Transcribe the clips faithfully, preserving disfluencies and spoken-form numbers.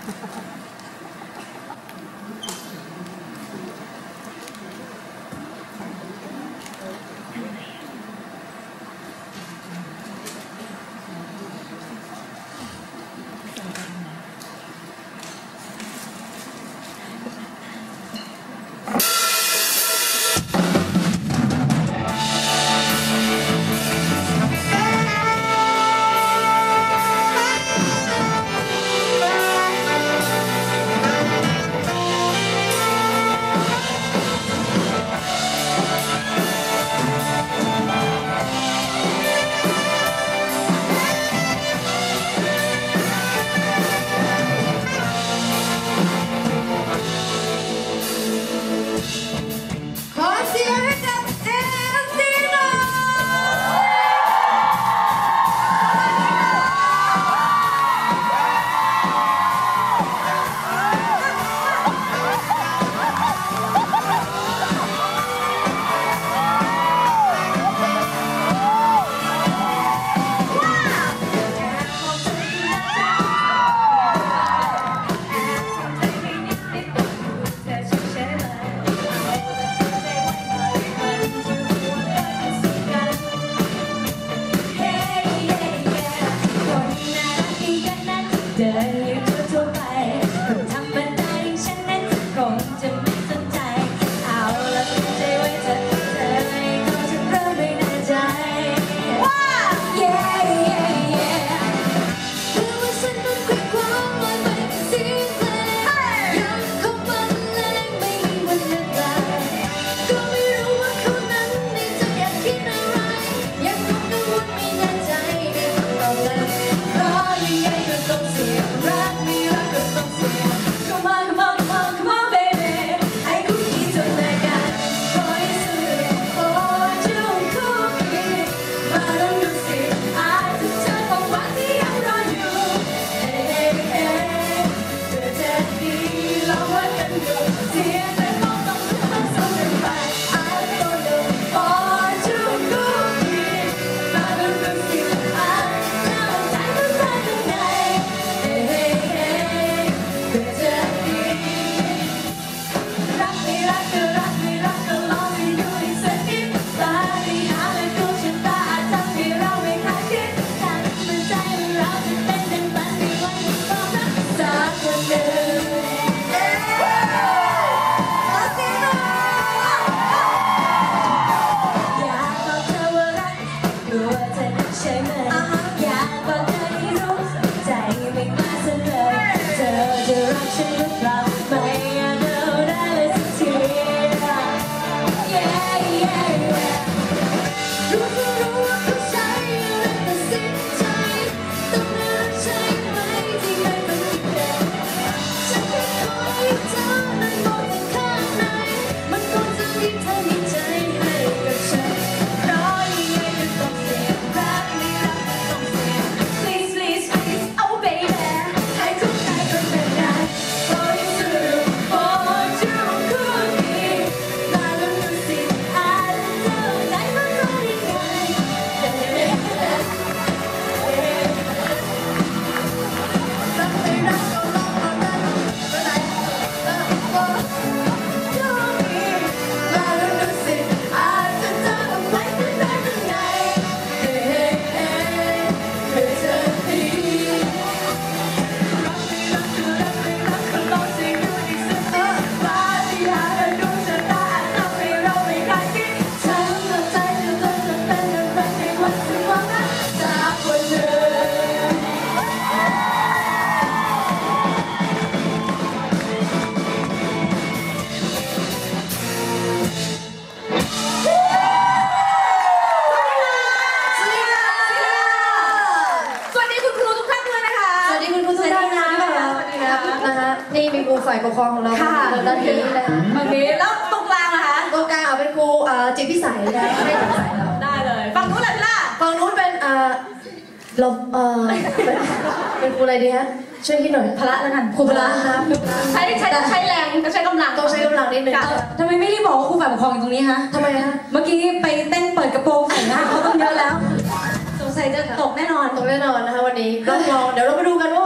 ฝ่ายปกครองของเราค่ะด้านนี้นะคะโอเคแล้วตรงกลางนะคะตรงกลางเอาเป็นครูจิตพิสัยนะไม่จิตพิสัยเราได้เลยฝั่งนู้นเลยพี่ล่ะฝั่งนู้นเป็นเราเป็นครูอะไรดีฮะช่วยคิดหน่อยพละแล้วกันครูพละครับใช้ใช้ใช้แรงต้องใช้กำลังต้องใช้กำลังนิดนึงทำไมไม่รีบบอกว่าครูฝ่ายปกครองอยู่ตรงนี้ฮะทำไมฮะเมื่อกี้ไปเต้นเปิดกระโปรงใส่หน้าเขาต้องเยอะแล้วสงสัยจะตกแน่นอนตกแน่นอนนะคะวันนี้ต้องลองเดี๋ยวเราไปดูกันว่าวันนี้เราจะให้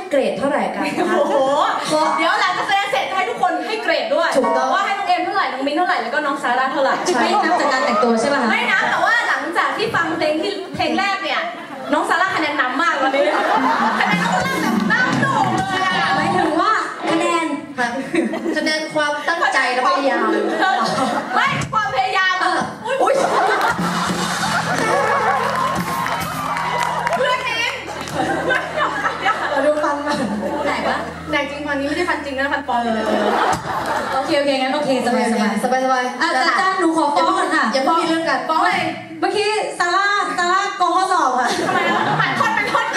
เกรดเท่าไหร่กันโอ้โหเดี๋ยวหลังจากแสดงเสร็จให้ทุกคนให้เกรดด้วยถูกต้องว่าให้น้องเอ็มเท่าไหร่น้องมิ้นเท่าไหร่แล้วก็น้องซาร่าเท่าไหร่ไม่นับจากการแต่งตัวใช่ป่ะไม่นับแต่ว่าหลังจากที่ฟังเพลงที่เพลงแรกเนี่ยน้องซาร่าคะแนนนำมากวันนี้คะแนนน้องซาร่าแบบน้ำโด่งเลยอะหมายถึงว่าคะแนนคะแนนความตั้งใจและพยายามไม่ความพยายามอุ้ยเพื่อนเองเราดูฟันมาไหนวะไหนจริงฟันนี้ไม่ได้ฟันจริงนะฟันปลอมโอเคโอเคงั้นโอเคสบายสบายสบายสบายอาจารย์หนูขอฟ้องก่อนค่ะอย่าพูดเรื่องกันฟ้องเลยเมื่อกี้ซาร่าซาร่ากองข้อสอบค่ะทำไมอ่ะผ่านทอดเป็นทอด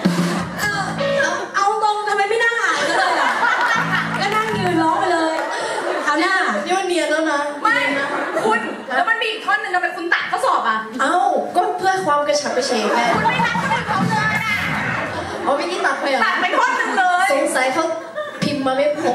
เอาตรงทำไมไม่นั่งอ่านกันเลยอ่ะก็นั่งยืนร้องไปเลยเอาหน้านี่มันเนียนแล้วนะไม่คุณแล้วมันมีอีกท่อนหนึ่งทำไมคุณตัดข้อสอบอ่ะเอ้าก็เพื่อความกระฉับกระเฉงไงคุณไม่ทันคนอื่นเขาเลยอ่ะเอาไม่ได้ตัดไปเหรอตัดไปท่อนหนึ่งเลยสงสัยเขาพิมพ์มาไม่ครบ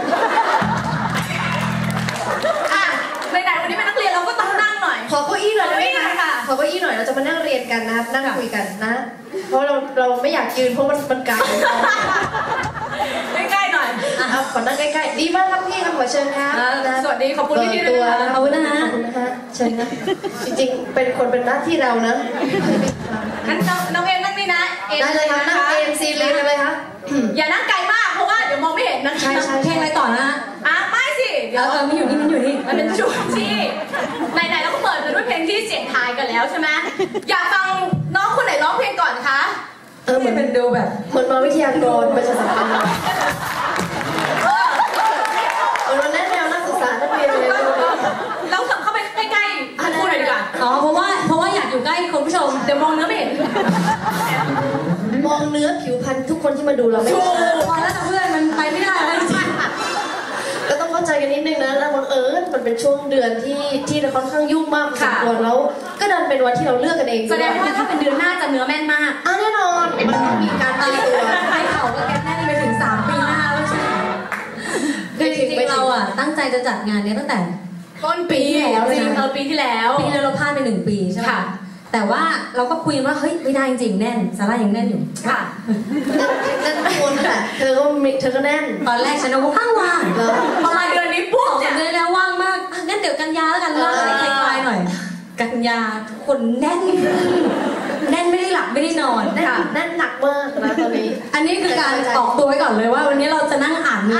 อ่ะไหนๆวันนี้เป็นนักเรียนเราก็ต้องนั่งหน่อยขอเก้าอี้หน่อยได้ไหมคะขอเก้าอี้หน่อยเราจะมานั่งเรียนกันนะครับนั่งคุยกันนะเพราะเราเราไม่อยากยืนเพราะมันมันไกลใกล้ๆหน่อยอ่ะขอนั่งใกล้ๆดีมากครับพี่ครับขอเชิญครับสวัสดีขอบคุณพี่ด้วยนะขอบคุณนะฮะขอบคุณนะคะเชิญนะจริงๆเป็นคนเป็นหน้าที่เรานะงั้นน้องเอ็มนั่งนี่นะได้เลยครับนั่งเอ็มซีเลยเลยครับอย่านั่งไกลมากเพราะว่าเดี๋ยวมองไม่เห็นนะใช่ใช่เพลงอะไรต่อนะอ่ะไม่สิเดี๋ยวเออมันอยู่นี่มันอยู่นี่มันเป็นช่วงที่ไหนๆเราก็เปิดไปด้วยเพลงที่เสียงทายกันแล้วใช่ไหมอยากฟังน้องคนไหนร้องเพลงก่อนคะเออเหมือนเป็นดูแบบเหมือนมาวิทยากรประชาสัมพันธ์เออเราแนะแนวนักศึกษานักเรียนเลยเราสั่งเข้าไปใกล้ๆพูดหน่อยดีกว่าอ๋อเพราะว่าเพราะว่าอยากอยู่ใกล้คุณผู้ชมเดี๋ยวมองเนื้อไม่เห็นมองเนื้อผิวพรรณทุกคนที่มาดูเราไม่ถูกพอแล้วเพื่อนมันไปไม่ได้แล้วจริงก็ต้องเข้าใจกันนิดนึงนะแล้วบังเอิญมันเป็นช่วงเดือนที่ที่เราค่อนข้างยุ่งมากพอสมควรแล้วก็ดันเป็นวันที่เราเลือกกันเองแสดงว่าถ้าเป็นเดือนหน้าจะเนื้อแม่นมากอ่ะแน่นอนมันต้องมีการตีตัวไปเขาก็แกแน่นไปถึงสามปีหน้าแล้วใช่ไหมคือจริงๆเราอ่ะตั้งใจจะจัดงานนี้ตั้งแต่ต้นปีแล้วจริงเออปีที่แล้วปีแล้วเราพลาดไปหนึ่งปีใช่ไหมแต่ว่าเราก็คุยว่าเฮ้ยไม่ได้จริงแน่นซาร่ายังแน่นอยู่ค่ะแน่นทุกคนแหละเธอก็เธอก็แน่นตอนแรกฉันก็ว่างว่างพอมาเดือนนี้ปุ๊บเนี่ยเดือนแล้วว่างมากงั้นเดี๋ยวกันยาแล้วกันล่าให้คลายหน่อยกันยาคนแน่นแน่นไม่ได้หลับไม่ได้นอนแน่นหนักมากนะตอนนี้อันนี้คือการออกตัวไว้ก่อนเลยว่าวันนี้เราจะนั่งอ่านเนื้อ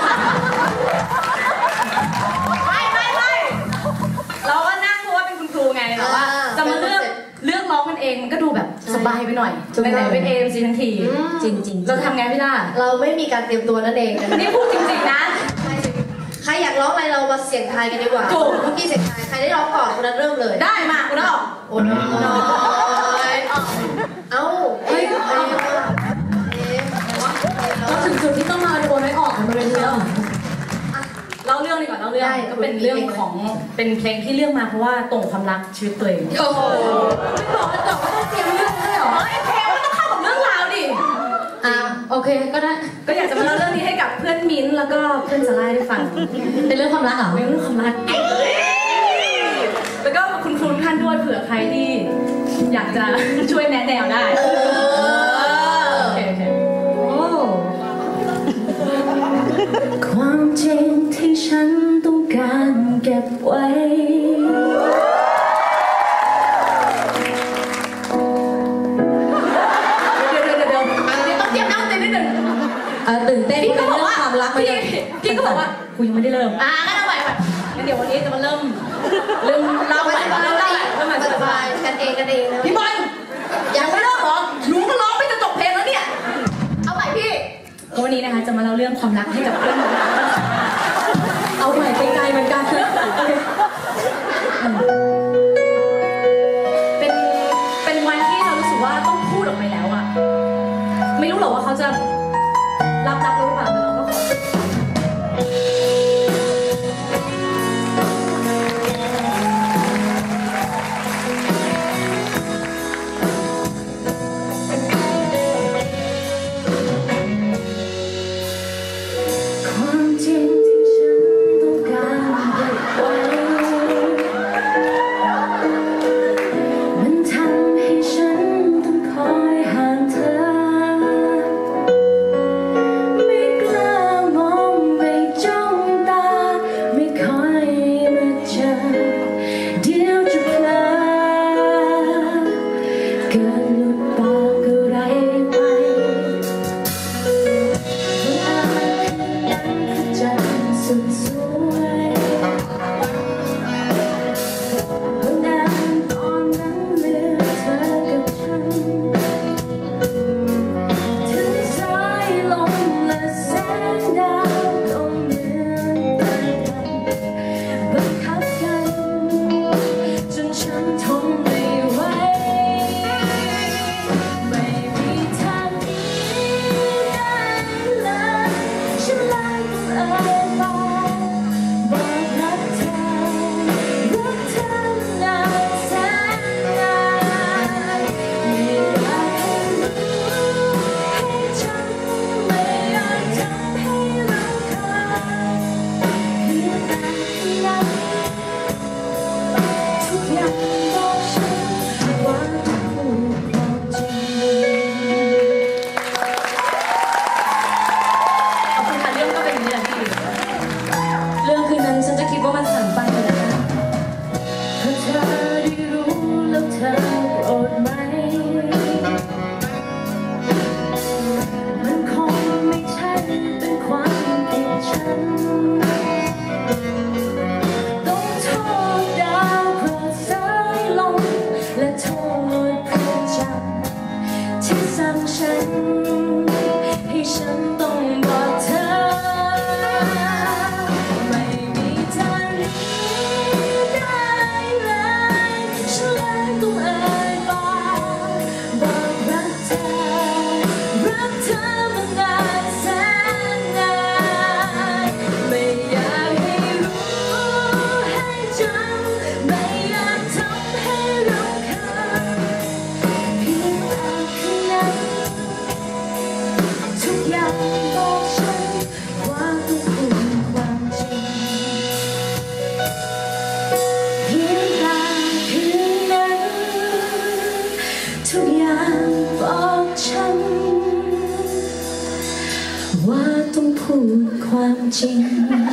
ไม่ไม่ไม่เราก็นั่งเพราะว่าเป็นคุณครูไงแต่ว่าจะมาเลือกเลือกร้องกันเองมันก็ดูแบบสบายไปหน่อยไหนๆเป็นเอมซีทั้งทีจริงๆเราทำไงพี่ล่าเราไม่มีการเตรียมตัวนั่นเองนี่พูดจริงๆนะใครอยากร้องอะไรเรามาเสี่ยงทายกันดีกว่าถูกเมื่อกี้เสี่ยงทายใครได้ร้องก่อนคนนั้นเริ่มเลยได้มาคุณน้องโอ้น้อยเอ้าเฮ้ยเราถึงจุดที่ต้องมาโดนไม่ออกกันมาเลยแล้วเล่าเรื่องดีกว่าเล่าเรื่องก็เป็นเรื่องของเป็นเพลงที่เลือกมาเพราะว่าตรงความรักชีวิตตัวเองโอ้โหไม่บอกไม่บอกว่าต้องเตรียมเรื่องด้วยเหรอเพลงมันต้องเข้ากับเรื่องราวดิอ่าโอเคก็ได้ก็อยากจะมาเล่าเรื่องนี้ให้กับเพื่อนมิ้นแล้วก็เพื่อนซาร่าได้ฟังเป็นเรื่องความรักเหรอเป็นเรื่องความรักแล้วก็คุณครูท่านด้วยเผื่อใครที่อยากจะช่วยแนะแนวได้โอเคโอเคความจริงที่ฉันต้องการเก็บไว้เดี๋ยวเดี๋ยวเดี๋ยวต้องเตรียมนั่งเต้นนิดนึงตื่นเต้นพี่ก็บอกว่าความรักพี่พี่ก็บอกว่ากูยังไม่ได้เริ่มอ่ะงั้นเอาใหม่แบบงั้นเดี๋ยววันนี้จะมาเริ่มเริ่มเล่าใหม่เริ่มเล่าใหม่เริ่มใหม่สบายกันเองกันเองนะพี่บอลยังไม่เริ่มหรอรู้ก็ร้องไม่จะจบเพลงแล้วเนี่ยเอาใหม่พี่วันนี้นะคะจะมาเล่าเรื่องความรักให้กับเพื่อนเอาใหม่ไปไกลเหมือนกันเป็นเป็นวันที่เรารู้สึกว่าต้องพูดออกไปแล้วอะไม่รู้หรอกว่าเขาจะรับรับรู้หรือเปล่าแต่เราก็ขอว่าต้องพูดความจริง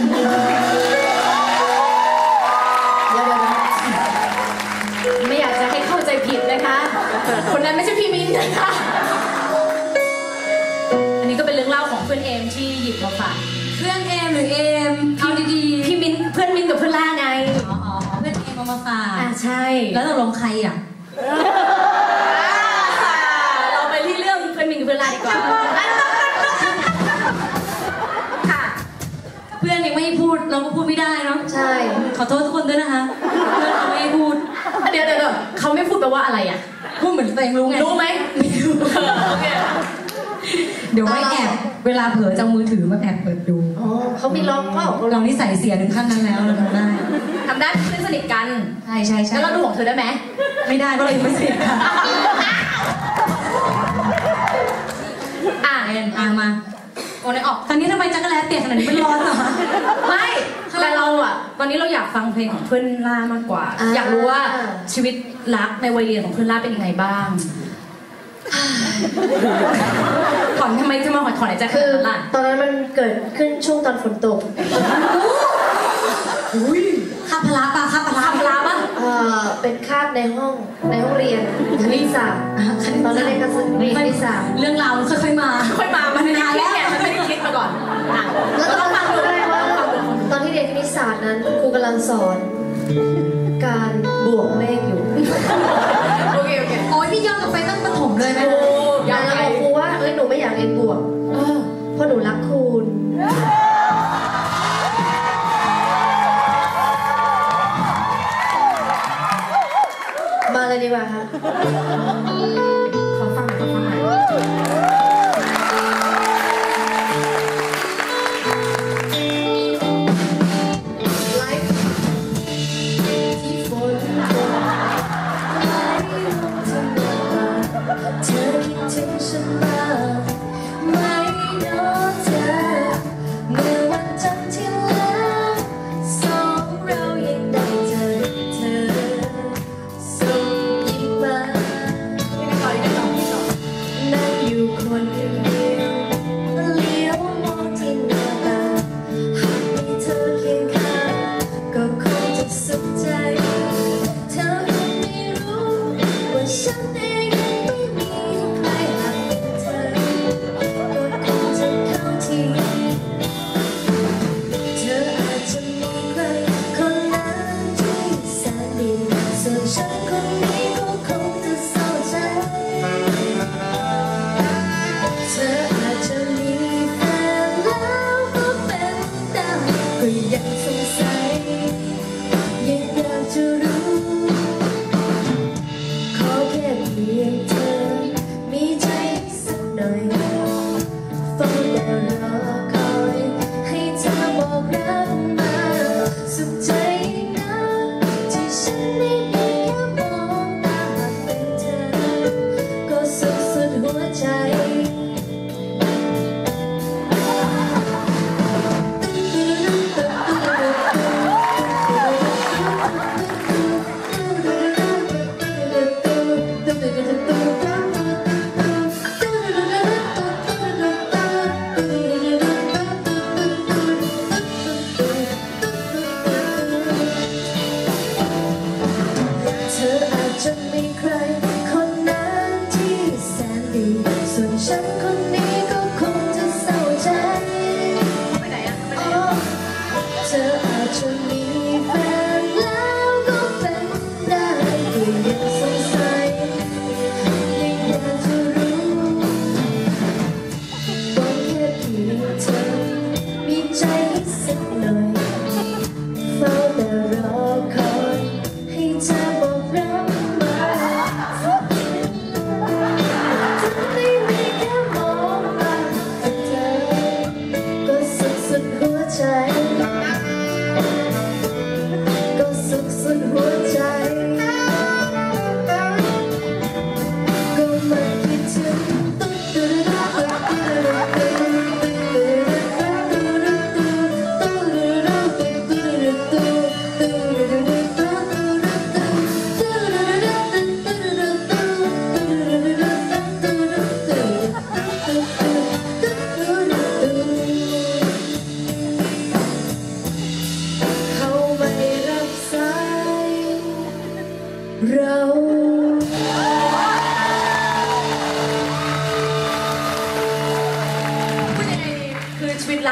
ไม่อยากจะให้เข้าใจผิดนะคะคนนั้นไม่ใช่พี่มิ้นนะคะอันนี้ก็เป็นเรื่องเล่าของเพื่อนเอมที่หยิบมาฝากเพื่อนเอมหรือเอมเอาดีๆพี่มิ้นเพื่อนมิ้นกับเพื่อนล่าไงอ๋อเพื่อนเอมเอามาฝากอ่าใช่แล้วตกลงใครอ่ะเราไปที่เรื่องเพื่อนมิ้นกับเพื่อนล่าดีกว่าเพื่อนยังไม่ให้พูดเราก็พูดไม่ได้เนาะใช่ขอโทษทุกคนด้วยนะคะเพื่อนเขาไม่ให้พูดเดี๋ยวเดี๋ยวเขาไม่พูดแปลว่าอะไรอ่ะพูดเหมือนตัวเองรู้ไงรู้ไหมไม่รู้โอเคเดี๋ยวไว้แอบเวลาเผลอจะมือถือมาแอบเปิดดูอ๋อเขามีล็อกเปล่าเรานี่ใส่เสียถึงขั้นนั้นแล้วเราทำได้ทำได้เพื่อนสนิทกันใช่ใช่ใช่แล้วเราดูของเธอได้ไหมไม่ได้เพราะเรายังไม่สนิทกันอ่ะอ่ะมาโอ้ยออกตอนนี้ทำไมจักรแลเปียกขนาดนี้มันร้อนเหรอไม่แต่เราอ่ะตอนนี้เราอยากฟังเพลงของเพื่อนล่ามากกว่าอยากรู้ว่าชีวิตรักในวัยเรียนของเพื่อนล่าเป็นยังไงบ้างถอนทำไมจะมาหอยถอนใจคือตอนนั้นมันเกิดขึ้นช่วงตอนฝนตกคาบพละปะคาบพละคาบพละปะเออเป็นคาบในห้องในห้องเรียนคณิตศาสตร์ตอนนั้นเรียนคณิตศาสตร์เรื่องราวค่อยๆมาค่อยมามันนานแล้วมันไม่ได้คิดมาก่อนแล้วต้องฟังดูได้ว่าตอนที่เรียนคณิตศาสตร์นั้นครูกำลังสอนการบวกเลขอยู่โอเคโอเคโอ้ยพี่ย้อนกลับไปตั้งประถมเลยไหมอยากบอกครูว่าเอ้ยหนูไม่อยากเรียนบวกเพราะหนูรักคุณมาเลยดีกว่าค่ะขอฟังหน่อยขอฟังหน่อยไลฟ์ที่ฝนเธอคิดถึงฉันบ้างไหมเนาะเธอเมื่อวันจันทร์ที่แล้วสองเรายังได้เจอเธอส่งยิ้มมา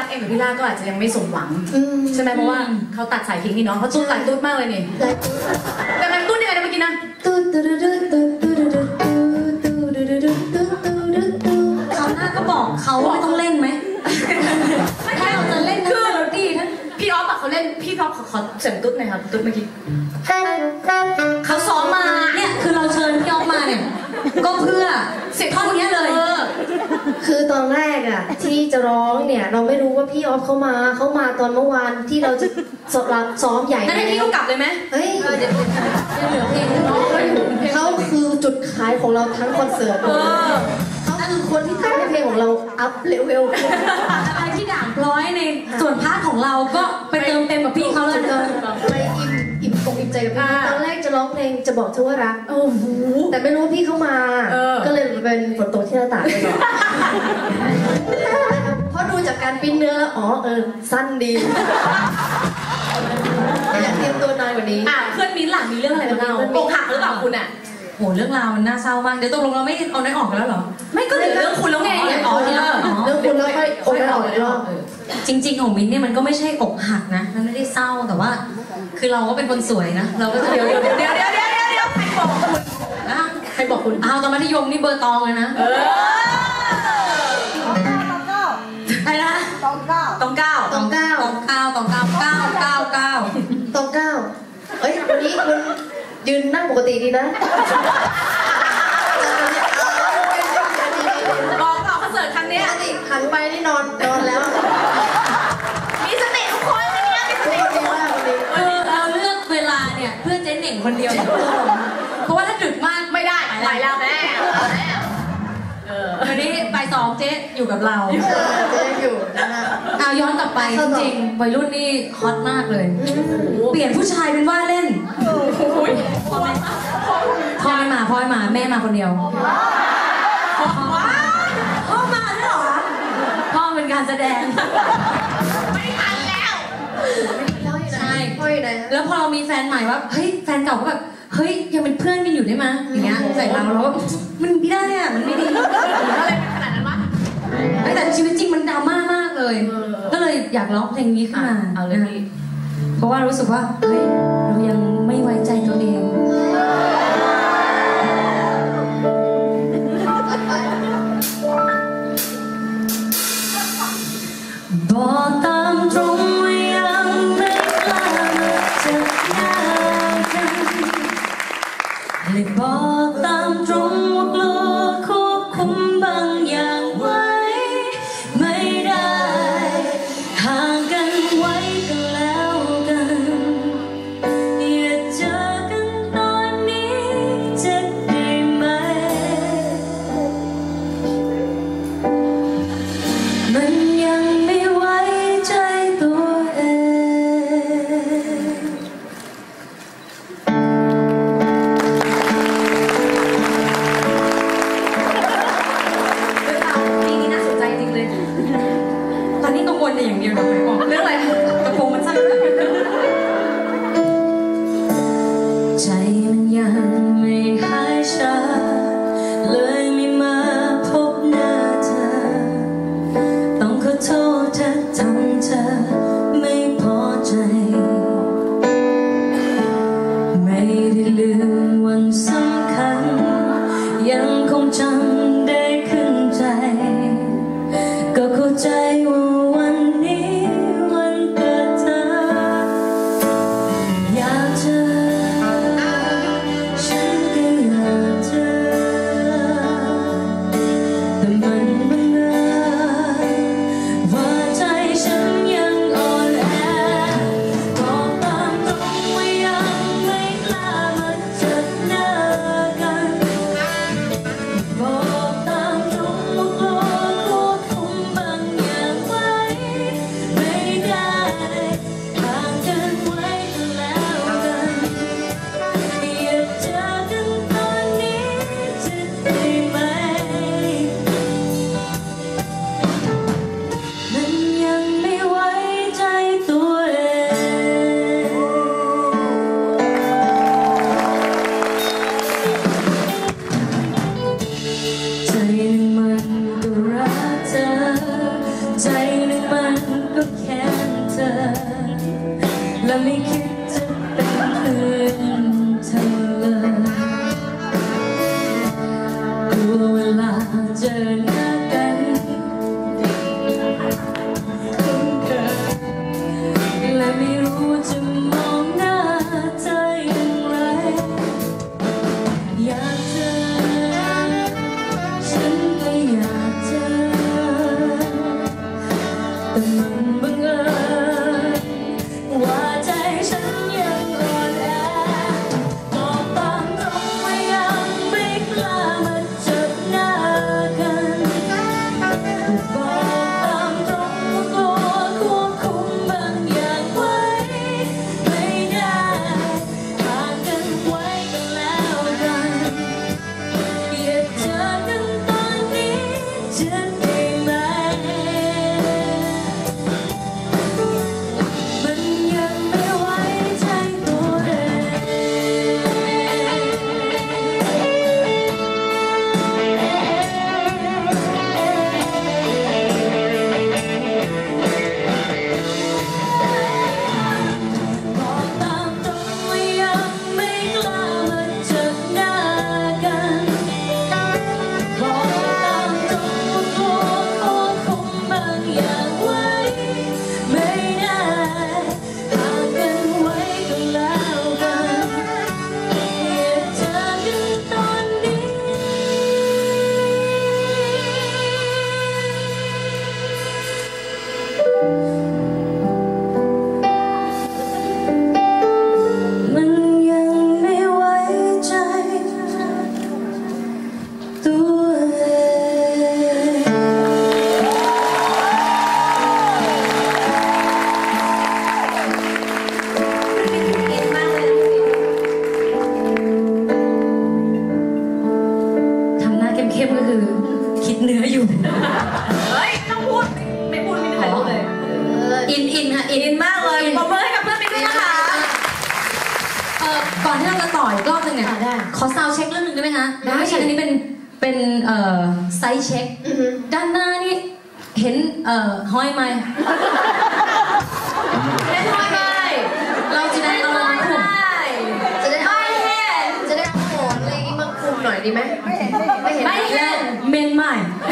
กเองกับพี่ล่าก็อาจจะยังไม่สมหวังอืมใช่ไหมเพราะว่าเขาตัดสายทิ้งนี่เนาะเขาตุ้ดหลายตุ้ดมากเลยนี่หลายตัวแต่มันตุ้ดยังไงนะเมื่อกี้นะตุ๊ดตุ๊ดตุ๊ดตุ๊ดตุ๊ดตุ๊ดตุ๊ดตุ๊ดตุ๊ดตุ๊ดตุ๊ดตุ๊ดตุ๊ดเขาหน้าก็บอกเขาว่าต้องเล่นไหมถ้าเราจะเล่นทั้งเมโลดี้ทั้งพี่ออฟอะเขาเล่นพี่ออฟขอขอเสียงตุ้ดหน่อยครับตุ้ดเมื่อกี้เขาซ้อมมาเนี่ยคือเราเชิญพี่ออฟมาเนี่ยก็เพื่อเสร็จท่อนเนี้ยเลยออคือตอนแรกอะที่จะร้องเนี่ยเราไม่รู้ว่าพี่ออฟเขามาเขามาตอนเมื่อวานที่เราจะซ้อมใหญ่นั่นให้พี่เขากลับเลยไหมเฮ้ยยังเหลือเพลงร้องเขาอยู่เขาคือจุดขายของเราทั้งคอนเสิร์ตเออเขาคือคนที่ทำให้เพลงของเราอัพเลเวลขึ้นอะไรที่ด่างพร้อยในส่วนพาร์ทของเราก็ไปเติมเต็มกับพี่เขาเลยนะไปอิ่มอิ่มอกอิ่มใจกับพี่ตอนแรกจะร้องเพลงจะบอกเธอว่ารักโอ้โหแต่ไม่รู้ว่าพี่เข้ามาเออก็เลยเป็นฝนตกที่หน้าต่างไปก่อนเพราะดูจากการปิ้นเนื้อแล้วอ๋อเออสั้นดีอยากเตรียมตัวนานกว่านี้อ่ะเพื่อนมิ้นท์หลังมีเรื่องอะไรมาเล่าอกหักหรือเปล่าคุณอ่ะโหเรื่องราวมันน่าเศร้ามากเดี๋ยวตกลงเราไม่เอาได้ออกกันแล้วเหรอไม่ก็เหลือเรื่องคุณแล้วไงเนี่ยอ๋อเนี่ยเรื่องคุณแล้วค่อยโอนออกอีกรอบจริงๆของมิ้นท์เนี่ยมันก็ไม่ใช่อกหักนะมันไม่ได้เศร้าแต่ว่า คือเราก็เป็นคนสวยนะเราก็จะเดี๋ยวเดี๋ยวเดี๋ยวเดี๋ยวเดี๋ยวเดี๋ยวเดี๋ยวใครบอกคุณนะใครบอกคุณเอาตอนมัธยมนี่เบอร์ตองเลยนะเออใครนะต้องเก้าตองเก้าตองเก้าตองเก้าเก้าเก้าเก้าเก้าตองเก้าเอ้ยวันนี้คุณยืนนั่งปกติดีนะบอกเปล่าคอนเสิร์ตครั้งปเนี้ยกติหันไปนี่นอนนอนแล้วมีสติทุกคนเลยเนี่ยมีสทุกติคนดีมากวันนี้เออเราเลือกเวลาเนี่ยเพื่อเจ๊เหน่งคนเดียวเพราะว่าถ้าดึกมากไม่ได้ไปแล้วแม่เออวันนี้บ่ายสองเจ๊อยู่กับเราเออจะยังอยู่นะฮะเอาย้อนกลับไปจริงๆวัยรุ่นนี่ฮอตมากเลย เปลี่ยนผู้ชายเป็นว่าเล่นพ่อแม่พ่อไม่มาพ่อไม่มาแม่มาคนเดียวพ่อมาด้วยเหรอพ่อเป็นการแสดงไม่ทันแล้วใช่พ่ออยู่ไหนแล้วพอเรามีแฟนใหม่ว่าเฮ้ยแฟนเก่าก็แบบเฮ้ยยังเป็นเพื่อนกันอยู่ได้ไหมอย่างเงี้ยใส่เราแล้วก็มันไม่ได้อะมันไม่ดีอะไรเป็นขนาดนั้นวะแต่ชีวิตจริงมันดราม่ามากเลย ก็เลยอยากร้องเพลงนี้ขึ้นมาเอาเลยพี่เพราะว่ารู้สึกว่าเฮ้ยเรายังไม่ไว้ใจตัวเองบอกตามตรงว่ายังไม่กล้าจะหน้ากันเลยบอกตามตรงว่ากลัวควบคุมบางอย่างไว้ไม่ได้ห่างกันไว้ก็แล้วกันอย่าเจอกันตอนนี้จะได้ไหมมันยังไม่ไว้ใจตัวเองเรื่องราวปีนี้น่าสนใจจริงเลยตอนนี้กังวลแต่อย่างเดียวเดี๋ยวไปบอกเรื่องอะไรกระโปรงมันสั้นใจมันยังไม่หายชาเลยไม่มาพบหน้าเธอต้องขอโทษถ้าทำเธอไม่พอใจไม่ได้ลืมวันสำคัญยังคงจำได้ขึ้นใจก็เข้าใจว่าวันนี้วันเกิดเธออยากเจอฉันก็อยากเจอแต่มันบังเอิญว่าใจฉันยังอ่อก็แค่เธอและไม่คิดจะเป็นเพื่อนเธอเลยกลัวเวลาเจอหน้ากันคุ้นเคยและไม่รู้จะมองหน้าเธออย่างไรอยากเจอฉันก็อยากเจอแต่มันบังเอิญว่าใจฉันยังอ่อนแอบอกตามตรงว่ายังไม่กล้ามาเจอหน้ากันบอกตามตรงว่ากลัวควบคุมบางอย่างไว้ไม่ได้ห่างกันไว้ก็แล้วกันอย่าเจอกันตอนนี้จะได้ไหมมันยังไม่ไว้ใจตัวเองบอกตามตรงว่ายังไม่กล้ามาเจอหน้ากันบอกตามตรงว่ากลัวควบคุมบางอย่างไว้ไม่ได้ห่างกันไว้ก็แล้วกันอย่าเจอกันตอนนี้มันยังไม่ไว้ใจตัวเองอินมากเลยทำหน้าเข้มๆก็คือคิดเนื้ออยู่เฮ้ยต้องพูดไม่พูดไม่มีใครรู้เลยอินอินค่ะอินอินมากเลยปรบมือให้กับเพื่อนมิกด้วยนะคะเอ่อก่อนที่เราจะต่ออีกรอบหนึ่งเนี่ยขอซาวด์เช็คเรื่องหนึ่งได้ไหมคะได้ไม่ใช่อันนี้เป็นเป็นเอ่อไซส์เช็คด้านหน้านี่เห็นเอ่อห้อยไหมเล่นทำไมเราจะได้เอามาคุมจะได้ไม่เห็นจะได้เอาหมอนอะไรอย่างงี้มาคลุมหน่อยดีไหมไม่เห็นไม่เห็นไม่เห็นเมนใหม่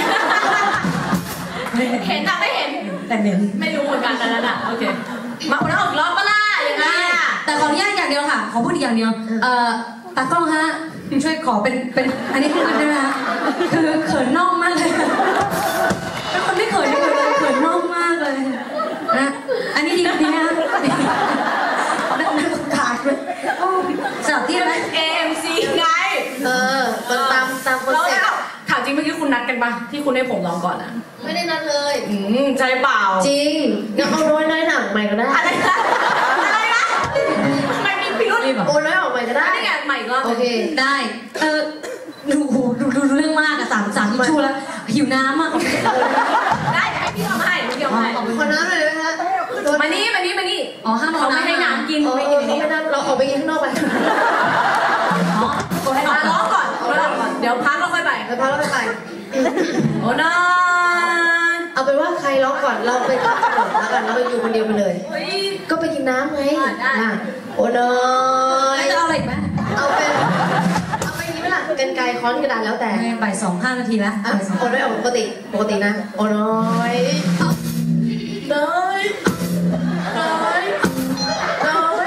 เห็นแต่ไม่เห็นแต่เมนไม่รู้เหมือนกันนะนั่นอ่ะโอเคมาคนละออกรอบปะล่ะยังไงอ่ะแต่ขออนุญาตอย่างเดียวค่ะ ขอพูดอีกอย่างเดียว เอ่อตากล้องฮะ ช่วยขอเป็น เป็น อันนี้คือได้ไหมฮะคือเขินน่องมากเลย เป็นคนไม่เขินไม่เขินเลยเขินน่องมากเลยนะ อันนี้ดีดีนะนักนักขาดเลยโอ้สลับที่ไหมเอ็มซีไงเออมันตามตามคอนแล้วเซ็ปต์ถามจริงเมื่อกี้คุณนัดกันปะที่คุณให้ผมลองก่อนอ่ะไม่ได้นัดเลยอืมใจเปล่าจริงงั้นเอาน้อยน้อยหนังใหม่ก็ได้อะไรนะอะไรนะทำไมมีพิรุธรีบเหรอโอนน้อยออกใหม่ก็ได้ได้ไงใหม่อีก็โอเคได้ เออดูโหดูดูเรื่องมากอะสามสามทิชชู่แล้ว หิวน้ำอะได้ให้พี่เอาให้พี่เอาให้ขอน้ำหน่อยได้ไหมฮะมานี่มานี่มานี่อ๋อห้ามเขาเอาไม่น้ำให้น้ำกินเออไม่เอกิอน เขาไม่น้ำเราออกไปกินข้างนอกไปอ๋อตัวให้ออกมาร้องก่อนร้องก่อนเดี๋ยวพักแล้วค่อยไปไปพักแล้วไปโอ้นอนเอาเป็นว่าใครร้องก่อนเราไปพักก่อนแล้วกันเราไปอยู่คนเดียวไปเลยเฮ้ยก็ไปกินน้ำไงอ่ะได้อ่ะโอ้น้อยจะเอาอะไรอีกไหมเอาเป็นเอาไปอย่างนี้ไหมล่ะกันไกลค้อนกระดาษแล้วแต่บ่ายสองห้านาทีแล้วอ่ะบ่ายสองโอ้น้อยออกปกติปกตินะโอ้น้อยน้อยน้อยน้อย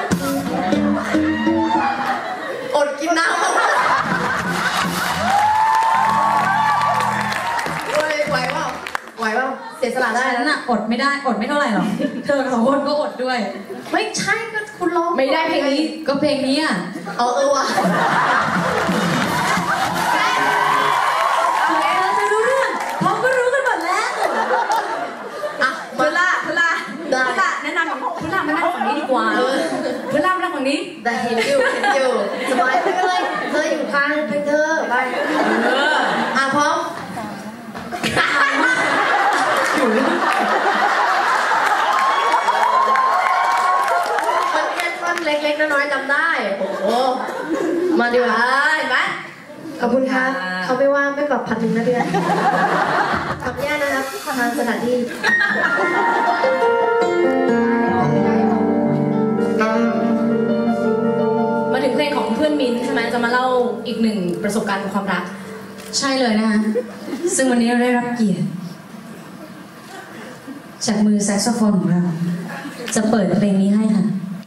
อดกินน้ำเฮ้ยไหวเปล่าไหวเปล่าเสียสละได้ฉัแล้วนนะอะอดไม่ได้อดไม่เท่าไหร่หรอกเธอสองคนก็อดด้วยไม่ใช่ก็คุณร้องไม่ได้เพลงนี้ก็เพลงนี้อะเอาเออว่ะเราจะรู้เรื่องเขาก็รู้กันหมดแล้วอ่ะเวลาเวลาได้เวลาแนะนำเวลามานั่งฝั่งนี้ดีกว่าเวลามานั่งฝั่งนี้แต่เห็นอยู่เห็นอยู่สบายไปเลยเธออยู่ข้างเพลงเธอไปเอออ่ะพร้อมมันแค่ท่อนเล็กๆน้อยๆจำได้โอ้โหมาดีกว่าเห็นไหมขอบคุณครับค่ะเขาไม่ว่าไม่ปรับพันหนึ่งนะพี่นะขอบคุณนะครับทางสถานที่ประสบการณ์กับความรักใช่เลยนะคะซึ่งวันนี้เราได้รับเกียรติจากมือแซกโซโฟนของเราจะเปิดเพลงนี้ให้ค่ะ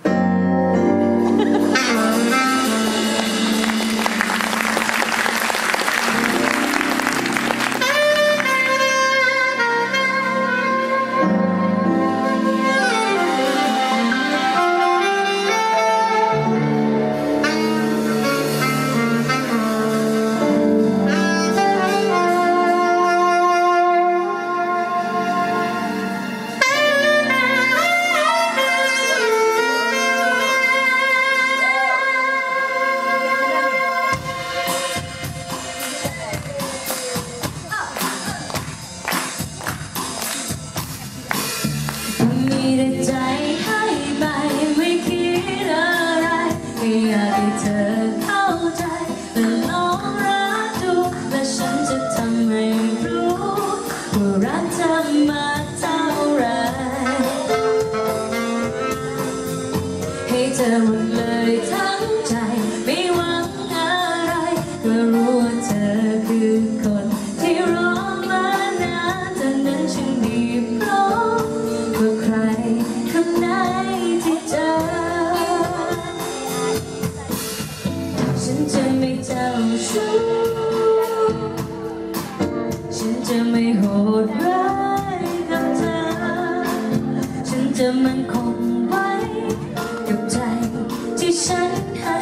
มันคงไว้กับใจที่ฉันให้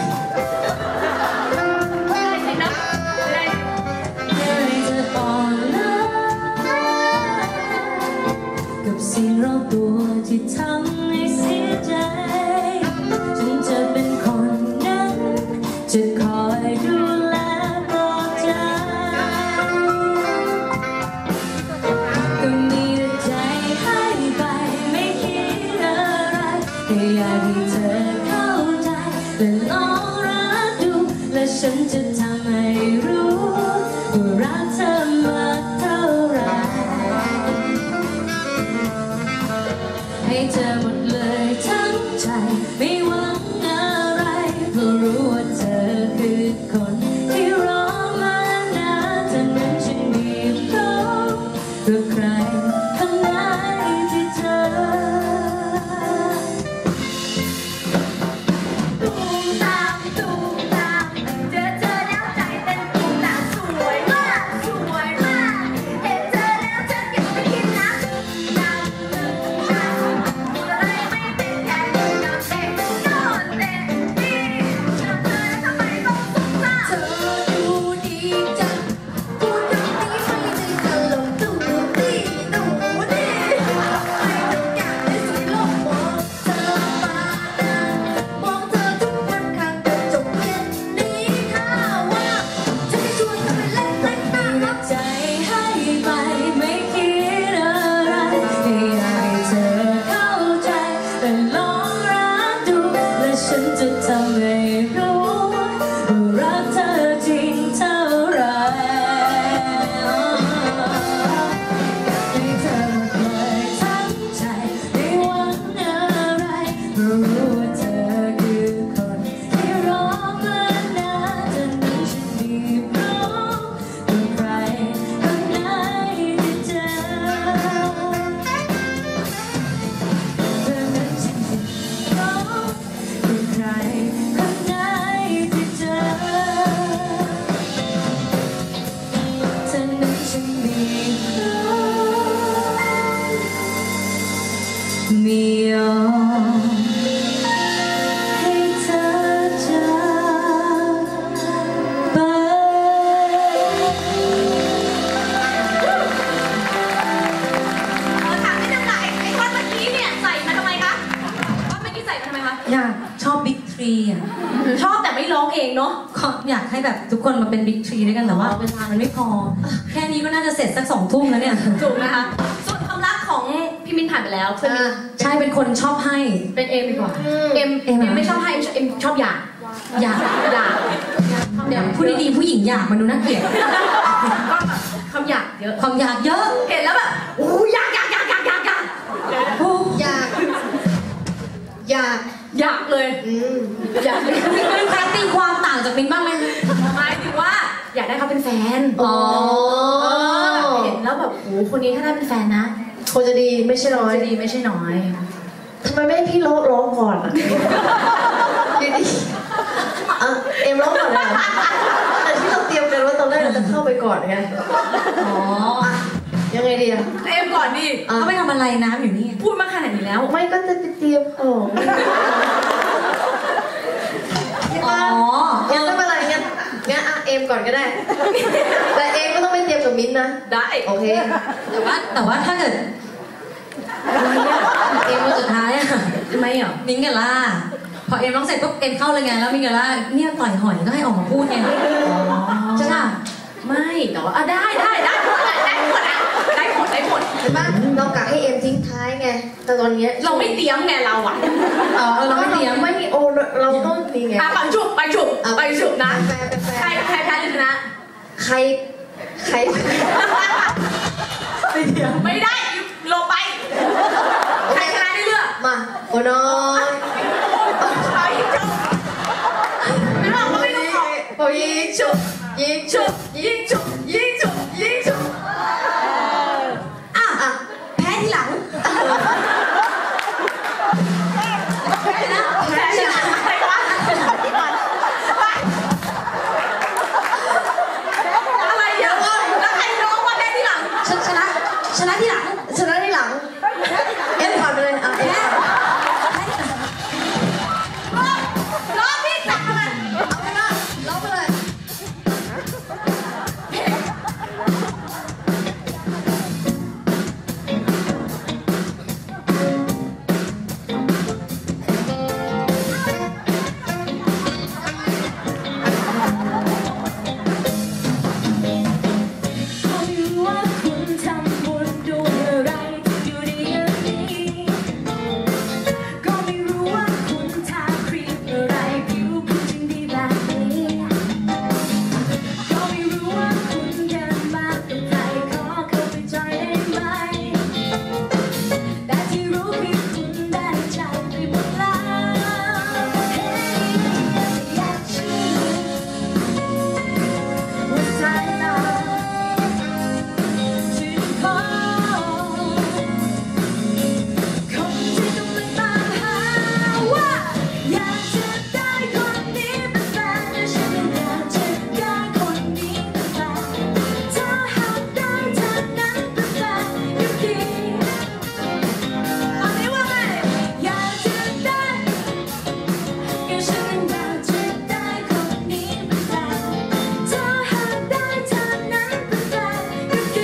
เลยจะอ่อนล้ากับสิ่งรอบตัวที่ทำให้เสียใจฉันจะเป็นคนนั้นจะคอยดูแลปลอบใจก็มีแต่ใจให้ไปไม่คิดอะไรแค่อยากให้เธอเข้าใจและลองรักดูและฉันจะทำให้รู้ว่ารักเธอมากเท่าไรให้เธอหมดเลยทั้งใจไม่หวังอะไรเพราะรู้ว่าเธอคือคนที่รอมานานเท่านั้นฉันมีพร้อมเพื่อใครข้างในที่เธอตูมตามตูมตามเจอเธอแล้วใจเต้นตูมตามสวยมากสวยมากเห็นเธอแล้วฉันเก็บไปคิดนะตูมตามตูมตามอะไรไม่เป็นแค่ยอมเต้นนอนเต้นนี่เจอเธอแล้วทำไมต้องสงสารเธอดูดีจังพูดแบบนี้ไม่ได้ตลกดูดีดูดีไม่ทุกอย่างในสวยโลกมองเธอมาดามองเธอทุกวันข้างกระจกเย็นนี้ถ้าว่าฉันจะชวนเธอไปเล่นเล่นน้ำรับใจให้ไปไม่คิดอะไรแค่อยากให้เธอเข้าใจและลองรักดูและฉันจะทำให้รู้ว่ารักเธอจริงเท่าไรให้เธอหมดเลยทั้งใจไม่หวังอะไรเพราะรู้ว่าเธอคือคนที่รอมานานจนนั้นฉันมีพร้อมเพื่อใครข้างในที่เจอเธอนั้นฉันมีพร้อมเพื่อใครข้างในที่เจอเธอนั้นฉันมีพร้อมมียอมให้เธอจากไปเออถามนิดนึงค่ะไอ้ไอ้ท่อนเมื่อกี้เนี่ยใส่มาทำไมคะท่อนเมื่อกี้ใส่มาทำไมคะอยากชอบบิ๊กทรีอ่ะชอบแต่ไม่ร้องเองเนาะขออยากให้แบบทุกคนมาเป็นบิ๊กทรีด้วยกันแต่ว่าเวลามันไม่พอ แค่นี้ก็น่าจะเสร็จสักสองทุ่มแล้วเนี่ยถูกไหมคะส่วนความรักของพี่มินผ่านไปแล้วเพื่อนมินใช่เป็นคนชอบให้เป็นเอ็มดีกว่าเอ็มเอ็เอ็มมอะไม่ชอบให้เอ็มชอบหยาอยากหยาคำหยาพูดดีๆผู้หญิงอยากมันดูน่าเกลียดคำหยาเยอะความอยากเยอะเห็นแล้วแบบโอ้ยากยากยากยากยากยากโอ้อยาก อยากยากเลยอืมอยากเลยมีใครตีความต่างจากมินบ้างไหมหมายถึงว่าอยากได้เขาเป็นแฟนอ๋อเห็นแล้วแบบโอ้คนนี้ถ้าได้เป็นแฟนนะคนจะดีไม่ใช่น้อยจะดีไม่ใช่น้อยทำไมไม่ให้พี่ร้องร้องก่อนอ่ะดีดีอ่ะเอ็มร้องก่อนนะแต่ที่เราเตรียมกันว่าตอนแรกเราจะเข้าไปก่อนไงอ๋ออ่ะยังไงดีอ่ะเอ็มก่อนดิเขาไปทำอะไรน้ำอยู่นี่พูดมาขนาดนี้แล้วไม่ก็จะไปเตรียมของอ๋องั้นไม่เป็นไรงั้นงั้นอ่ะเอ็มก่อนก็ได้ แต่เอ็มก็ต้องไปเตรียมกับมิ้นท์นะได้โอเคแต่ว่าแต่ว่าถ้าเกิดเอ็มมาสุดท้ายอะทำไมอ่ะมิ้งกับล่าพอเอ็มร้องเสร็จปุ๊บเอ็มเข้าเลยไงแล้วมิ้งกับล่าเนี่ยต่อยหอยก็ให้ออกมาพูดไงใช่ป่ะไม่แต่ว่าอ่ะได้ได้ได้หมดได้หมดอ่ะได้หมดได้หมดเห็นปะเรากะให้เอ็มทิ้งท้ายไง แต่ตอนเนี้ยเราไม่เตรียมไงเราอ่ะอ๋อเราไม่เตรียมไม่มีโอเราต้องมีไงอ่ะไปฉุบไปฉุบไปฉุบนะแฟร์แฟร์ใครใครแพ้หรือชนะใครใครไม่ได้ลงไปใครชนะได้เลือกมาโอ้น้อยไปฉุบไม่บอกก็ไม่รู้หรอกพอยิงฉุบยิงฉุบยิงฉุบยิงฉุบยิงฉุบอ่ะอ่ะแพ้ทีหลังแพ้ชนะแพ้ชนะอะไรวะอะไรอย่างแล้วใครร้องว่าแพ้ที่หลังชชนะชนะทีหลังชนะที่หลังเอ็มก่อนไปเลยอ่ะเอ็มก่อนร้องพี่ตักมาเอาไปมาร้องไปเลยเขารู้ว่าคุณทำบุญด้วยอะไรถึงอยู่ดีอย่างนี้ก็ไม่รู้ว่าคุณทาครีมอะไรผิวคุณจึงดีแบบนี้ก็ไม่รู้ว่าคุณเดินมากับใครขอเข้าไปจอยได้ไหมแต่ที่รู้คือคุณได้ใจไปหมดแล้วเฮ้ยอยากเชื่อว่าใจเรา ที่พอคนที่กำลังตามหาว่าอยากจะได้คนนี้เป็นแฟนแต่ฉันอยากจะได้คนนี้เป็นแฟนถ้าหากได้เธอนั้นเป็นแฟนก็ดีตอนนี้ว่าไงอยากจะได้ก็ฉันอยากจะได้คนนี้เป็นแฟนถ้าหากได้เธอนั้นเป็นแฟนก็ดี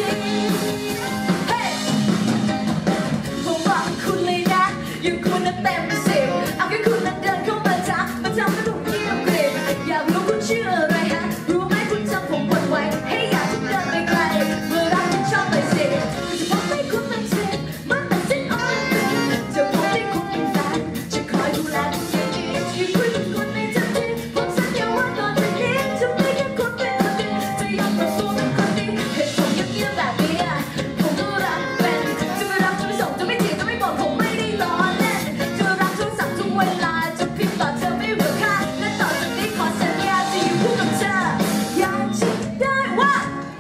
ผมบอกคุณเลยนะอย่างคุณน่ะเต็มสิบเอาแค่คุณน่ะเดินเข้ามาทักมาทำให้ผมเงียบกริบอยากรู้คุณชื่ออะไรฮะรู้ไหมคุณจำผมหมดไว้ให้อยากจะเดินไปไกลเมื่อรักคุณชอบไปสิจะพบให้คุณเป็นสิบมันเป็นสิ้นออนจะพบให้คุณเป็นแฟนจะคอยดูแลคุณอย่างดีอย่าคุยกับคุณในทันทีผมสัญญาว่าต่อจากนี้จะไม่แค่คุณเป็นคนดีจะยอมปรับตัวเป็นคนดีให้ผมเงียบๆแบบนี้อะผมก็รักเป็นจะไม่รักจะไม่ส่งจะไม่จีบจะไม่บอกผมไม่ได้ล้อเล่นจะรักทุกสักทุกเวลาจะพิมพ์ต่อเธอไม่เหลือค่าและต่อจากนี้ขอสัญญาจะอยู่คู่กับเธออยากจะได้ว่า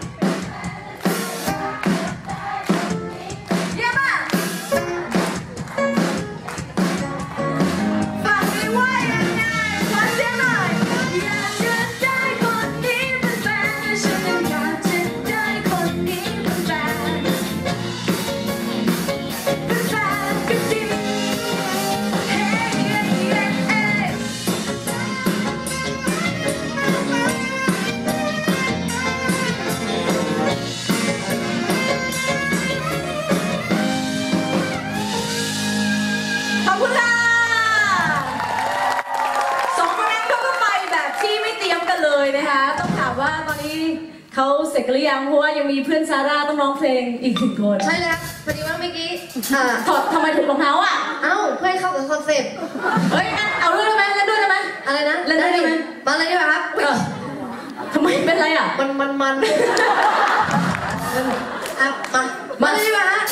เยี่ยมมากฝากไว้ว่ายังไงขอเสียงหน่อยอยากจะได้คนนี้เป็นแฟนและฉันยังอยากจะได้คนนี้เป็นแฟนเป็นแฟนก็ดีเฮ้เฮ้เฮ้เฮ้ขอบคุณค่ะสองคนนั้นเขาก็ไปแบบที่ไม่เตรียมกันเลยนะคะ ต้องถามว่าตอนนี้เขาเสร็จกันหรือยังเพราะว่ายังมีเพื่อนซาร่าต้องร้องเพลงอีกหนึ่งคนใช่แล้วพอดีว่าเมื่อกี้อ่าถอดทำไมถึงรองเท้าอ่ะเอ้าเพื่อให้เข้ากับคอนเซ็ปต์เฮ้ยงั้นเอาด้วยได้ไหมเล่นด้วยได้ไหมอะไรนะเล่นได้ไหมมาเลยดีกว่าครับเออทำไมเป็นไรอ่ะมันมันมันอ่ะมามาเลยดีกว่าฮะ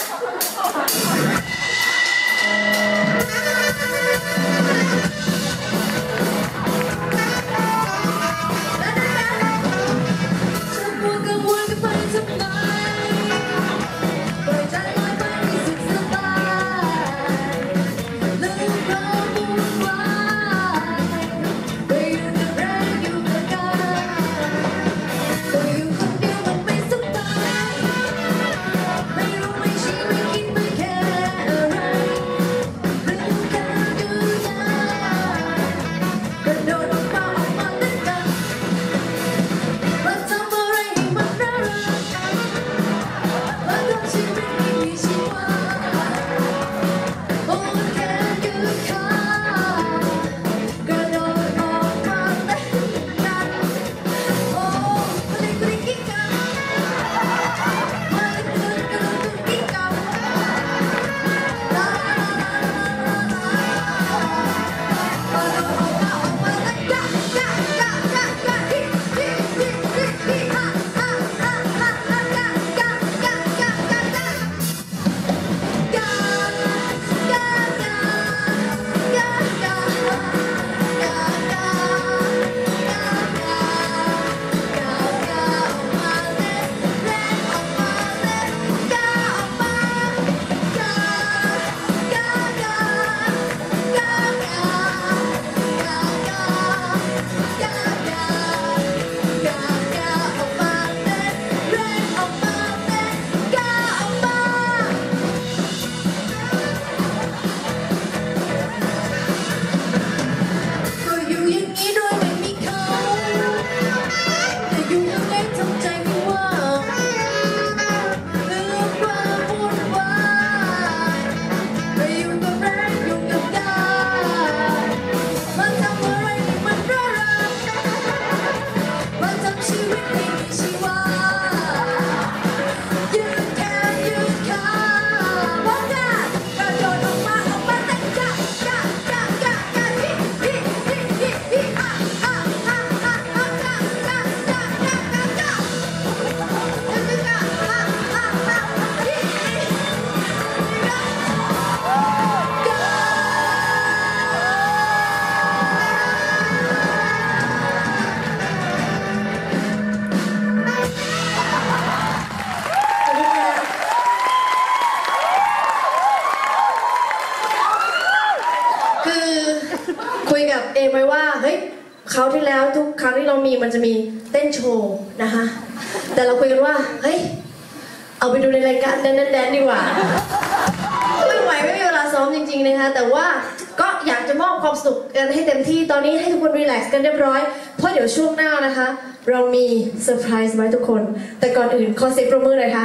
คือคุยกับเอมไว้ว่าเฮ้ยคราวที่แล้วทุกครั้งที่เรามีมันจะมีเต้นโชว์นะคะแต่เราคุยกันว่าเฮ้ยเอาไปดูในรายการแดนแดนดีกว่าไม่ไหวไม่มีเวลาซ้อมจริงๆนะคะแต่ว่าก็อยากจะมอบความสุขกันให้เต็มที่ตอนนี้ให้ทุกคนรีแลกซ์กันเรียบร้อยเพราะเดี๋ยวช่วงหน้านะคะเรามีเซอร์ไพรส์ไว้ทุกคนแต่ก่อนอื่นขอเสียงปรบมือหน่อยค่ะ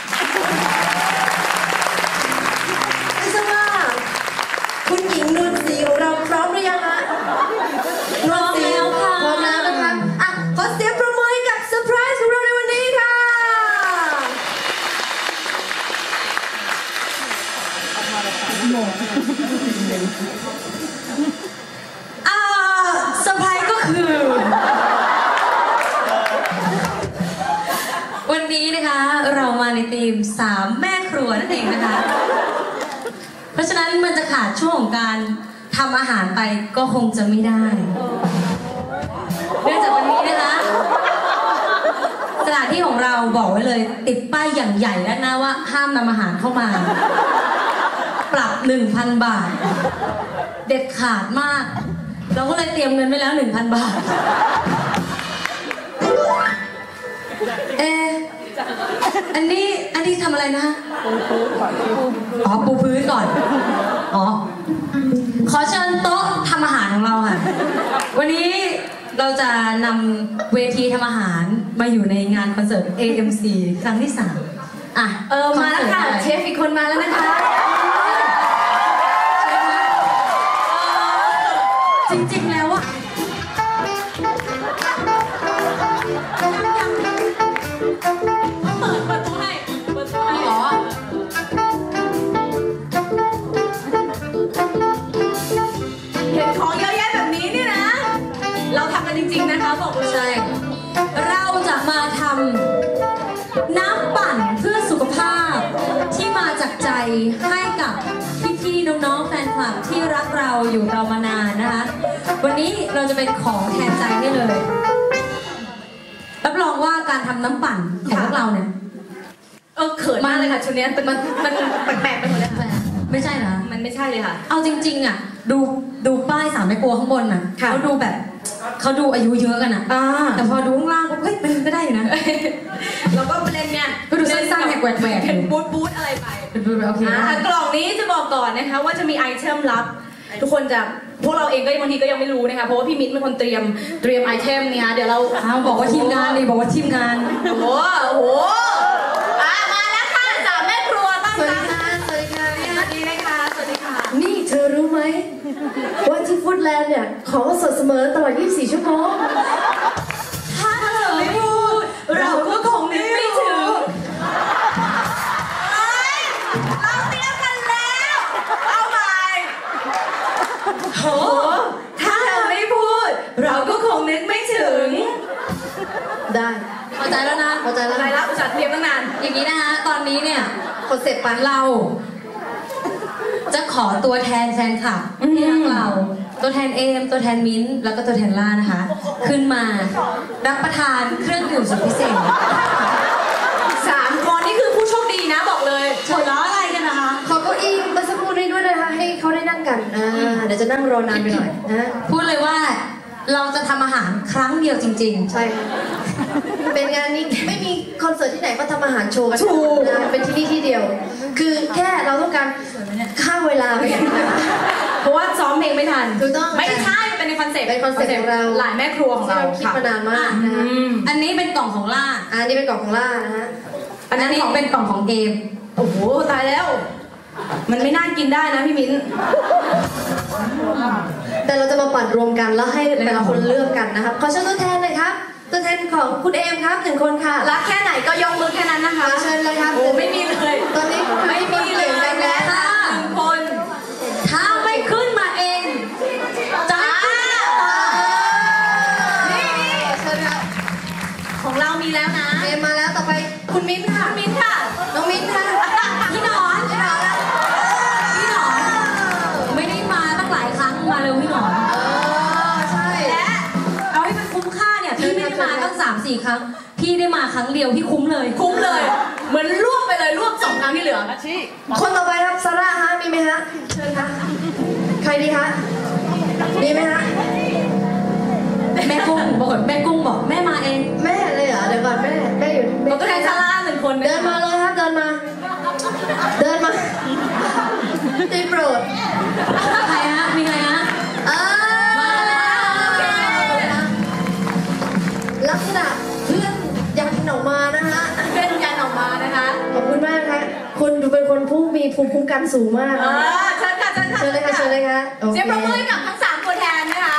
ไม่ทราบว่าคุณหญิงนวลศรีของเราพร้อมหรือยังคะพร้อมแล้วค่ะพร้อมแล้วนะคะอ่ะขอเสียงปรบมือให้กับเซอร์ไพรส์ของเราในวันนี้ค่ะอ่าเซอร์ไพรส์ก็คือ วันนี้นะคะเรามาในทีมสามแม่ครัวนั่นเองนะคะ เพราะฉะนั้นมันจะขาดช่วงของการทำอาหารไปก็คงจะไม่ได้เนื่องจากวันนี้นะคะสถานที่ของเราบอกไว้เลยติดป้ายอย่างใหญ่ด้านหน้าว่าห้ามนำอาหารเข้ามาปรับ หนึ่งพัน บาทเด็ดขาดมากเราก็เลยเตรียมเงินไว้แล้ว หนึ่งพัน บาทเอออันนี้อันนี้ทำอะไรนะอ๋อปูพื้นก่อนอ๋อขอเชิญโต๊ะทำอาหารของเราค่ะวันนี้เราจะนำเวทีทำอาหารมาอยู่ในงานคอนเสิร์ต เอ เอ็ม ซี ครั้งที่สามอ่ะเออมาแล้วค่ะเชฟอีกคนมาแล้วนะคะจริงๆแล้วอะเปิดประตูให้เปิดประตูให้หรอเห็นของเยอะแยะแบบนี้นี่นะเราทำกันจริงๆนะคะบอกเลยใช่เราจะมาทำน้ำปั่นเพื่อสุขภาพที่มาจากใจให้กับพี่ๆน้องๆแฟนคลับที่รักเราอยู่เรามานานนะคะวันนี้เราจะเป็นของแทนใจให้เลยรับรองว่าการทำน้ำปั่นของพวกเราเนี่ยเออเขินมากเลยค่ะชุดนี้มันมันแปลกๆไปหมดเลยค่ะไม่ใช่เหรอมันไม่ใช่เลยค่ะเอาจริงๆอ่ะดูดูป้ายสามแม่ครัวข้างบนน่ะเขาดูแบบเขาดูอายุเยอะกันอ่ะแต่พอดูข้างล่างเฮ้ยมันก็ได้อยู่นะเราก็เล่นเนี่ยก็ดูสั้นๆแหวกแหวกเป็นบูทบูทอะไรไปเป็นบูทโอเคกล่องนี้จะบอกก่อนนะคะว่าจะมีไอเทมลับทุกคนจะพวกเราเองก็บางทีก็ยังไม่รู้นะคะเพราะว่าพี่มิ้นเป็นคนเตรียมเตรียมไอเทมเนี่ยเดี๋ยวเราบอกว่าทีมงานเลยบอกว่าทีมงานโอ้โหโอ้โหมาแล้วค่ะสามแม่ครัวต้อนรับค่ะสวัสดีค่ะสวัสดีนะคะสวัสดีค่ะนี่เธอรู้ไหมว่าที่ฟู้ดแลนด์เนี่ยของสดเสมอตลอดยี่สิบสี่ชั่วโมงถ้าเธอไม่พูดเราก็คงนึกไม่ถึงเราเตรียมกันแล้วเอาใหม่โหถ้าเธอไม่พูดเราก็คงนึกไม่ถึงได้เข้าใจแล้วนะเข้าใจแล้วได้แล้วอุตส่าห์เตรียมตั้งนานอย่างนี้นะคะตอนนี้เนี่ยคอนเซ็ปต์ปะเราจะขอตัวแทนแฟนคลับที่รักเราตัวแทนเอมตัวแทนมิ้นแล้วก็ตัวแทนล่านะคะขึ้นมารับประทานเครื่องดื่มสุดพิเศษสามคนนี่คือผู้โชคดีนะบอกเลยหัวเราะอะไรกันนะคะขอเก้าอี้มาสักครู่นี้ด้วยนะคะให้เขาได้นั่งกันอ่าเดี๋ยวจะนั่งรอนานไปหน่อยนะพูดเลยว่าเราจะทำอาหารครั้งเดียวจริงๆใช่ค่ะเป็นงานนี้ไม่มีคอนเสิร์ตที่ไหนก็ทำอาหารโชว์กันนะเป็นที่นี่ที่เดียวคือแค่เราต้องการฆ่าเวลาไปเพราะว่าซ้อมเพลงไม่ทันถูกต้องไม่ใช่เป็นในคอนเซ็ปต์เป็นคอนเซ็ปต์ของเราหลายแม่ครัวของเราคิดมานานมากนะคะอันนี้เป็นกล่องของล่าอันนี้เป็นกล่องของล่านะฮะอันนี้เป็นกล่องของเอมโอ้โหตายแล้วมันไม่น่ากินได้นะพี่มิ้นแต่เราจะมาปั่นรวมกันแล้วให้แต่ละคนเลือกกันนะครับขอเชิญตัวแทนเลยครับตัวแทนของคุณเอมครับหนึ่งคนค่ะรักแค่ไหนก็ยกมือแค่นั้นนะคะเชิญเลยครับโอ้ไม่มีเลยตอนนี้ไม่มีเลยแล้วค่ะหนึ่งคนถ้าไม่ขึ้นมาเองจ้านี่เชิญครับของเรามีแล้วนะเอมมาแล้วต่อไปคุณมิ้นค่ะคุณมิ้นค่ะน้องมิ้นค่ะพี่หนอนพี่หนอนพี่หนอนไม่ได้มาตั้งหลายครั้งมาเร็วพี่หนอนเออใช่และเอาให้มันคุ้มค่าเนี่ยพี่ไม่ได้มาตั้งสามสี่ครั้งพี่ได้มาครั้งเดียวพี่คุ้มเลยคุ้มเลยเหมือนรวบไปเลยรวบสองครั้งที่เหลือคนต่อไปครับซาร่าฮะมีไหมฮะเชิญค่ะครดีคะมีไหมคะแม่กุ้งบอกแม่กุ้งบอกแม่มาเองแม่เลยเหรอเดี๋ยวก่อนแม่แม่อยู่เราก็ได้ซาร่าหนึ่งคนเดินมาเลยครับเดินมา เดินมาได้โปรดใครฮะมีใครฮะอ่ามาแล้วลักษณะเพื่อนยันออกมานะคะเพื่อนยันออกมานะคะขอบคุณมากค่ะคุณดูเป็นคนผู้มีภูมิคุ้มกันสูงมากเออเชิญค่ะเชิญค่ะเชิญเลยค่ะเชิญเลยค่ะโอเคเสียงปรบมือให้กับทั้งสามตัวแทนนะคะ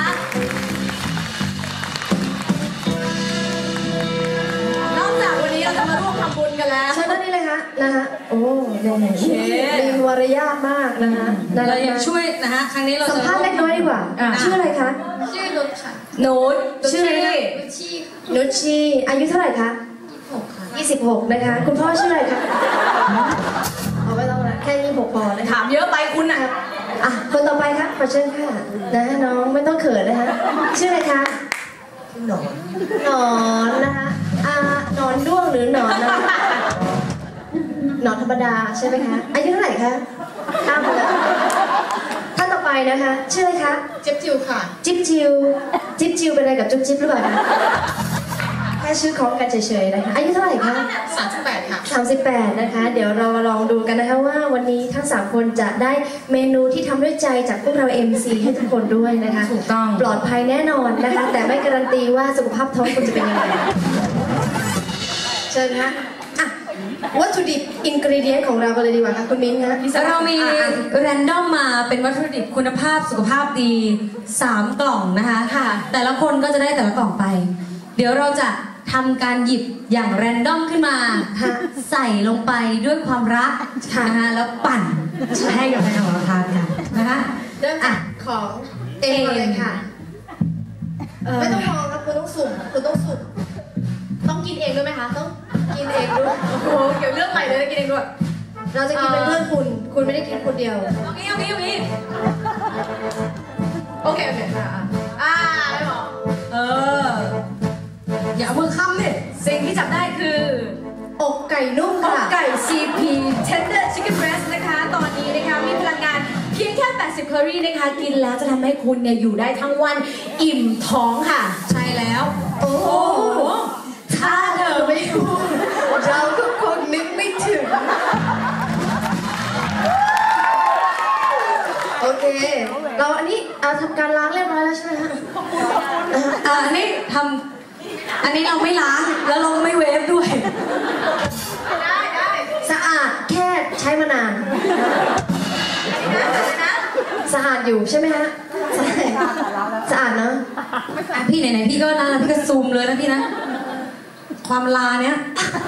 นอกจากวันนี้เราจะมาร่วมทำบุญกันแล้วเชิญด้านนี้เลยค่ะนะคะโอ้เนี่ยมีวารยาทมากนะคะน่ารัเรากยังมากช่วยนะคะครั้งนี้เราสัมจะภาษณ์เล็กน้อยดีกว่า ชื่ออะไรคะชื่อนุชค่ะโน้ตชื่ออะไรนะนุชชี่นุชชีอายุเท่าไหร่คะหกค่ะยี่สิบหกนะคะ คุณพ่อชื่ออะไรคะเอาไม่ต้องละแค่ยี่สิบหกพอนะคะถามเยอะไปคุณอ่ะอ่ะคนต่อไปครับขอเชิญค่ะนะน้องไม่ต้องเขินนะคะชื่ออะไรคะหนอนหนอนนะคะอ่าหนอนด้วงหรือหนอนนะหนอนธรรมดาใช่ไหมคะอายุเท่าไหร่คะข้ามไปแล้วท่านต่อไปนะคะชื่ออะไรคะเจ็บจิวค่ะจิ๊บจิวจิ๊บจิวเป็นอะไรกับจุ๊บจิ๊บหรือเปล่าคะแค่ชื่อคล้องกันเฉยๆนะคะอายุเท่าไหร่คะสามสิบแปดค่ะสามสิบแปดนะคะ เดี๋ยวเรามาลองดูกันนะคะว่าวันนี้ทั้งสามคนจะได้เมนูที่ทำด้วยใจจากพวกเรา เอ็ม ซี ให้ทุกคนด้วยนะคะถูกต้องปลอดภัยแน่นอนนะคะ แต่ไม่การันตีว่าสุขภาพท้องคุณจะเป็นยังไงเชิญคะอ่ะวัตถุดิบอินกรีเดียนของเรากันเลยดีกว่าค่ะคุณมิ้นท์คะเรามีแรนดอมมาเป็นวัตถุดิบคุณภาพสุขภาพดีสามกล่องนะคะค่ะ แต่ละคนก็จะได้แต่ละกล่องไป เดี๋ยวเราจะทำการหยิบอย่างแรนดอมขึ้นมาค่ะใส่ลงไปด้วยความรักค่ะนะคะแล้วปั่นให้กับแฟนของเราทานกันนะคะเริ่มจากของเองก่อนเลยค่ะเอ่อไม่ต้องมองครับคุณต้องสุ่มคุณต้องสุ่มต้องกินเองด้วยไหมคะต้องกินเองด้วยโอ้โหเกี่ยวเรื่องใหม่เลยกินเองด้วยเราจะกินเป็นเพื่อนคุณ คุณไม่ได้กินคนเดียวเอางี้เอางี้เอางี้โอเค โอเคอ่าอ่าไม่บอกเอออย่าเอามือค้ำเนี่ยสิ่งที่จับได้คืออกไก่นุ่มอกค่ะไก่ ซี พี Tender Chicken Breast นะคะ ตอนนี้นะคะมีพลังงานเพียงแค่ แปดสิบ แคลอรี่นะคะ กินแล้วจะทำให้คุณเนี่ยอยู่ได้ทั้งวันอิ่มท้องค่ะ ใช่แล้วโอ้โอ้โหถ้าเธอไม่ไม่พูดเราก็คงนึกไม่ถึง โอเค เราอันนี้เอาทำการล้างเรียบร้อยแล้วใช่ไหมฮะอ่าอันนี้ทำอันนี้เราไม่ล้างแล้วเราไม่เวฟด้วยได้ได้สะอาดแค่ใช้มานาน สะอาดอยู่ใช่ไหมฮะใช่สะอาดเนอะอ่ะพี่ไหนๆพี่ก็ล้างแล้วพี่ก็ซูมเลยนะพี่นะ ความลาเนี้ย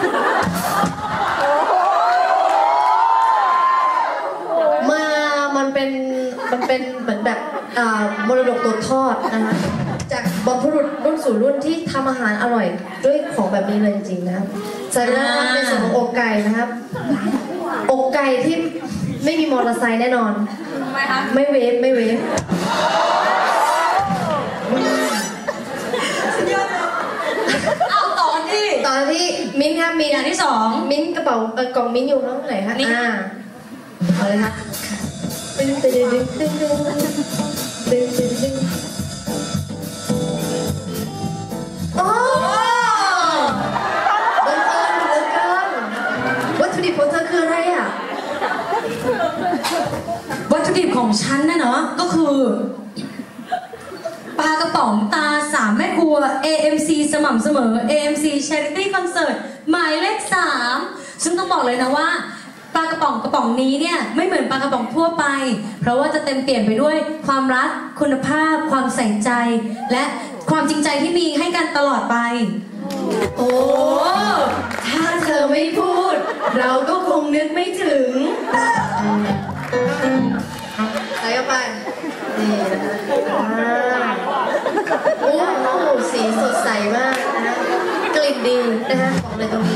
มา มันเป็น มันเป็นเหมือนแบบอ่ามรดกตกทอดนะคะจากบรรพบุรุษรุ่นสู่รุ่นที่ทำอาหารอร่อยด้วยของแบบนี้เลยจริงๆนะครับใส่ไปแล้วนะครับในส่วนของอกไก่นะครับ อกไก่ที่ไม่มีมอเตอร์ไซค์แน่นอนทำไมคะไม่เวฟไม่เวฟเอาต่อที่ตอนที่มิ้นท์ครับมิ้นอย่างท์ที่สองมิ้นท์กระเป๋าเอ่อกล่องมิ้นท์อยู่ตรงไหนคะนี่อ่าเอาเลยค่ะตึ้งตึ้งตึ้งตึ้งตึ้งตึ้งตึ้งตึ้งโอ้บังเอิญเหลือเกินวัตถุดิบของเธอคืออะไรอ่ะวัตถุดิบของฉันน่ะเนาะก็คือปลากระป๋องตาสามแม่ครัว เอ เอ็ม ซี สม่ำเสมอ เอ เอ็ม ซี Charity Concert หมายเลขสามซึ่งต้องบอกเลยนะว่าปลากระป๋องกระป๋องนี้เนี่ยไม่เหมือนปลากระป๋องทั่วไป เพราะว่าจะเต็มเปลี่ยนไปด้วยความรักคุณภาพ ความใส่ใจ และความจริงใจที่มีให้กันตลอดไปโอ้ถ้าเธอไม่พูด เราก็คงนึกไม่ถึงใส่เข้าไปนี่นะคะอ่าโอ้สีสดใสมากนะกลิ่นดีนะคะบอกเลยตรงนี้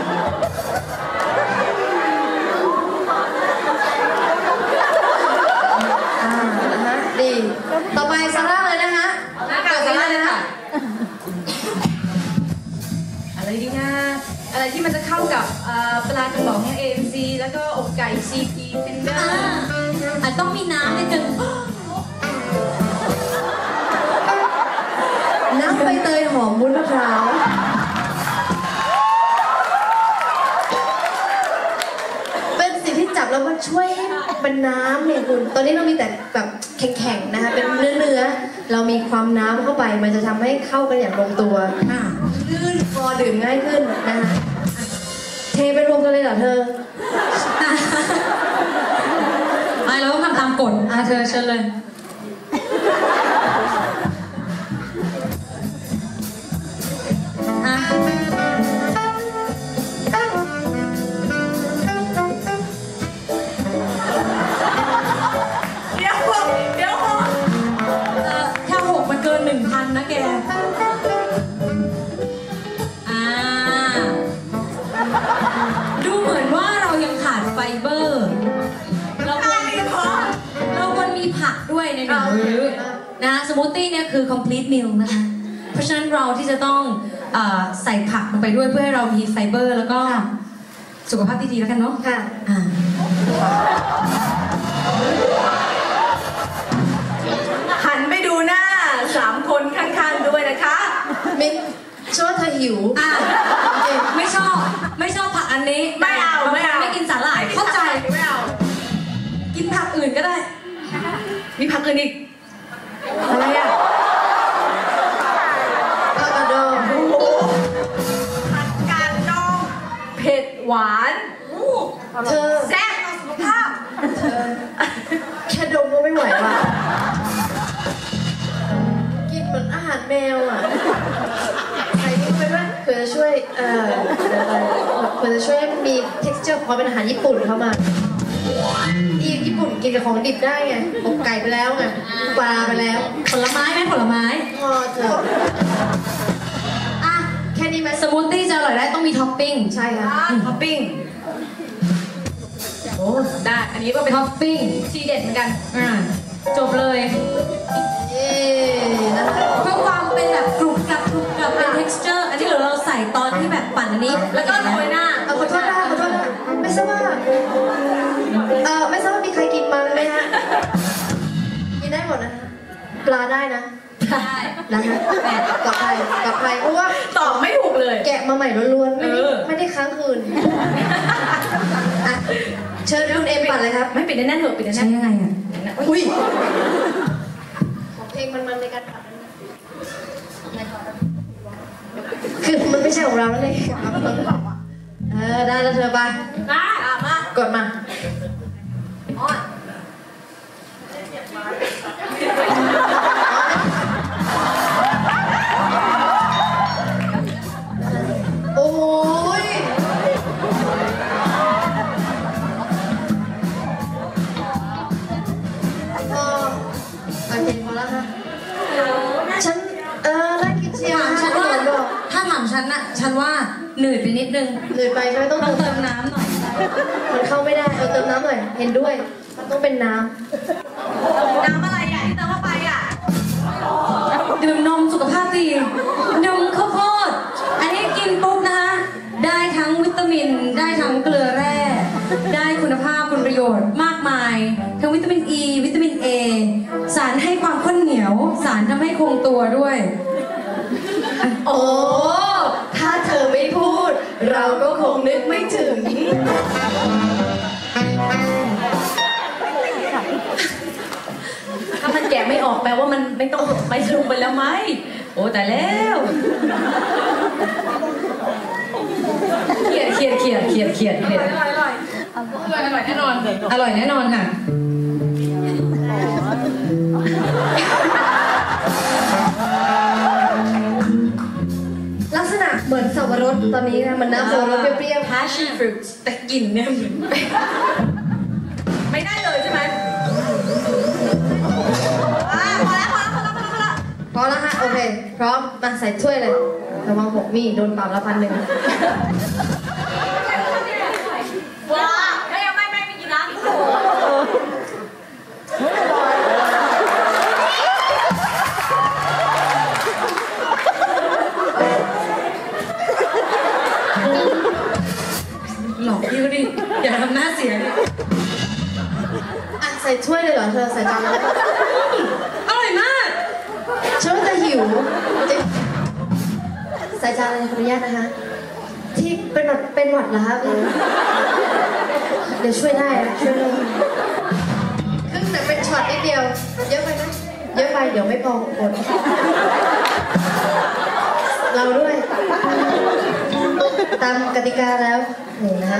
อ่านะคะดีต่อไปซาร่าเลยนะคะค่ะซาร่าเลยค่ะ อะไรดีนะอะไรที่มันจะเข้ากับเอ่อปลากระป๋อง เอ เอ็ม ซี แล้วก็อกไก่ ซี พี Tender อ่ะต้องมีน้ำนิดนึงช่วยให้เป็นน้ำเนี่ยคุณตอนนี้เรามีแต่แบบแข็งๆนะคะเป็นเนื้อเนื้อเรามีความน้ำเข้าไปมันจะทำให้เข้ากันอย่างลงตัวลื่นคอดื่มง่ายขึ้นนะคะเทไปรวมกันเลยเหรอเธอไอ้เราต้องทำตามกฎอ่ะเธอเชิญเลยอ่ะเดี๋ยวเดี๋ยวเอ่อถ้าหกมันเกินหนึ่งพันนะแกอ่าดูเหมือนว่าเรายังขาดไฟเบอร์เราควรเราควรมีผักด้วยในหนึ่งมื้อนะสมูทตี้เนี่ยคือ complete meal นะคะเพราะฉะนั้นเราที่จะต้องเอ่อใส่ผักลงไปด้วยเพื่อให้เรามีไฟเบอร์แล้วก็สุขภาพที่ดีแล้วกันเนาะค่ะอ่าหันไปดูหน้าสามคนข้างๆด้วยนะคะมินชอบเธอหิวอ่าไม่ชอบไม่ชอบผักอันนี้ไม่เอาไม่เอาไม่กินสาหร่ายเข้าใจไม่เอากินผักอื่นก็ได้มีพักอื่นอีกอะไรอ่ะผักกระดองผักกาดดองเผ็ดหวานเธอแซ่บต่อสุขภาพเธอแค่ดมก็ไม่ไหวว่ะกินเหมือนอาหารแมวอ่ะใส่นี่ไปด้วยเพื่อจะช่วยเอ่อเพื่อจะช่วยให้มี texture ความเป็นอาหารญี่ปุ่นเข้ามาที่ญี่ปุ่นกินกับของดิบได้ไงอกไก่ไปแล้วไงปลาไปแล้วผลไม้ไหมผลไม้พอเถอะอ่ะแค่นี้ไหมสมูทตี้จะอร่อยได้ต้องมีท็อปปิ้งใช่ค่ะท็อปปิ้งโอ้ได้อันนี้ก็เป็นท็อปปิ้งทีเด็ดเหมือนกันอ่าจบเลยเย้นะคะเพื่อความเป็นแบบกรุบกรับกรุบกรับเป็น texture อันนี้เดี๋ยวเราใส่ตอนที่แบบปั่นอันนี้แล้วก็โรยหน้าเอาขอโทษนะขอโทษนะไม่ทราบว่าเออไม่ทราบว่ามีใครกินมังไหมฮะกินได้หมดนะฮะปลาได้นะได้นะคะแอบปลอดภัยปลอดภัยเพราะว่าตอบไม่ถูกเลยแกะมาใหม่ล้วนๆไม่ได้เออไม่ได้ค้างคืนอ่ะเชิญคุณเอ็มปั่นเลยครับไม่ปิดแน่นๆเถอะปิดใช้แน่นยังไงอ่ะๆอุ้ยเพลงมันๆในการปั่นคือมันไม่ใช่ของเราแล้วเลยเออได้แล้วเธอไปอ่ะอ่ะมากดมาอ้อนโอ้ยพอโอเคพอแล้วฮะฉันเออน่ากินเชียวถามนะฉันขว่านมดอกถ้าถามฉันน่ะฉันว่าหนืดไปนิดนึงเหนื่อยไปใช่ไหมต้องต้องเติเติมมน้ำหน่อยมันเข้าไม่ได้เออเติมน้ำหน่อยเห็นด้วยมันต้องเป็นน้น้ำอะไรอ่ะที่เติมเข้าไปอ่ะดื่มนมสุขภาพดีนมข้าวโพดอันนี้กินปุ๊บนะคะได้ทั้งวิตามิน ได้ทั้งเกลือแร่ ได้คุณภาพคุณประโยชน์มากมาย ทั้งวิตามินอ e, ีวิตามินเอสารให้ความข้นเหนียว สารทำให้คงตัวด้วยำโอ้ถ้าเธอไม่พูด เราก็คงนึกไม่ถึงถ้ามันแกะไม่ออกแปลว่ามันไม่ต้องไปสรุปไปแล้วไหมโอ้แต่แล้วเขียดเขียดเขียดเขียดเขียดเขียดอร่อยอร่อยอร่อยแน่นอนอร่อยแน่นอนค่ะลักษณะเหมือนสับปะรดตอนนี้นะมันน้ำสับปะรดเปรี้ยว passion fruit แต่กลิ่นเนี่ยเหมือนไม่ได้เลยใช่ไหมอ่าพอแล้วพอแล้วพอแล้วพอแล้วพอแล้วๆพอแล้วฮะโอเคพร้อมมาใส่ถ้วยเลยระวังหกมีดโดนปรับละพันหนึ่งว้าไม่เอาไม่ไม่ไม่กินนะหลอกพี่ก็ดิอย่าทำหน้าเสียดิอ่ะใส่ถ้วยเลยเหรอเธอใส่จานเลยอร่อยมากฉันว่าจะหิวจะใส่จานเลยขออนุญาตนะคะที่เป็นหวัดเป็นหวัดเหรอครับเดี๋ยวช่วยได้นะช่วยได้ครึ่งแต่เป็นช็อตนิดเดียวเยอะไปนะเยอะไปเดี๋ยวไม่พอคนเราด้วยตามกติกาแล้วนี่นะ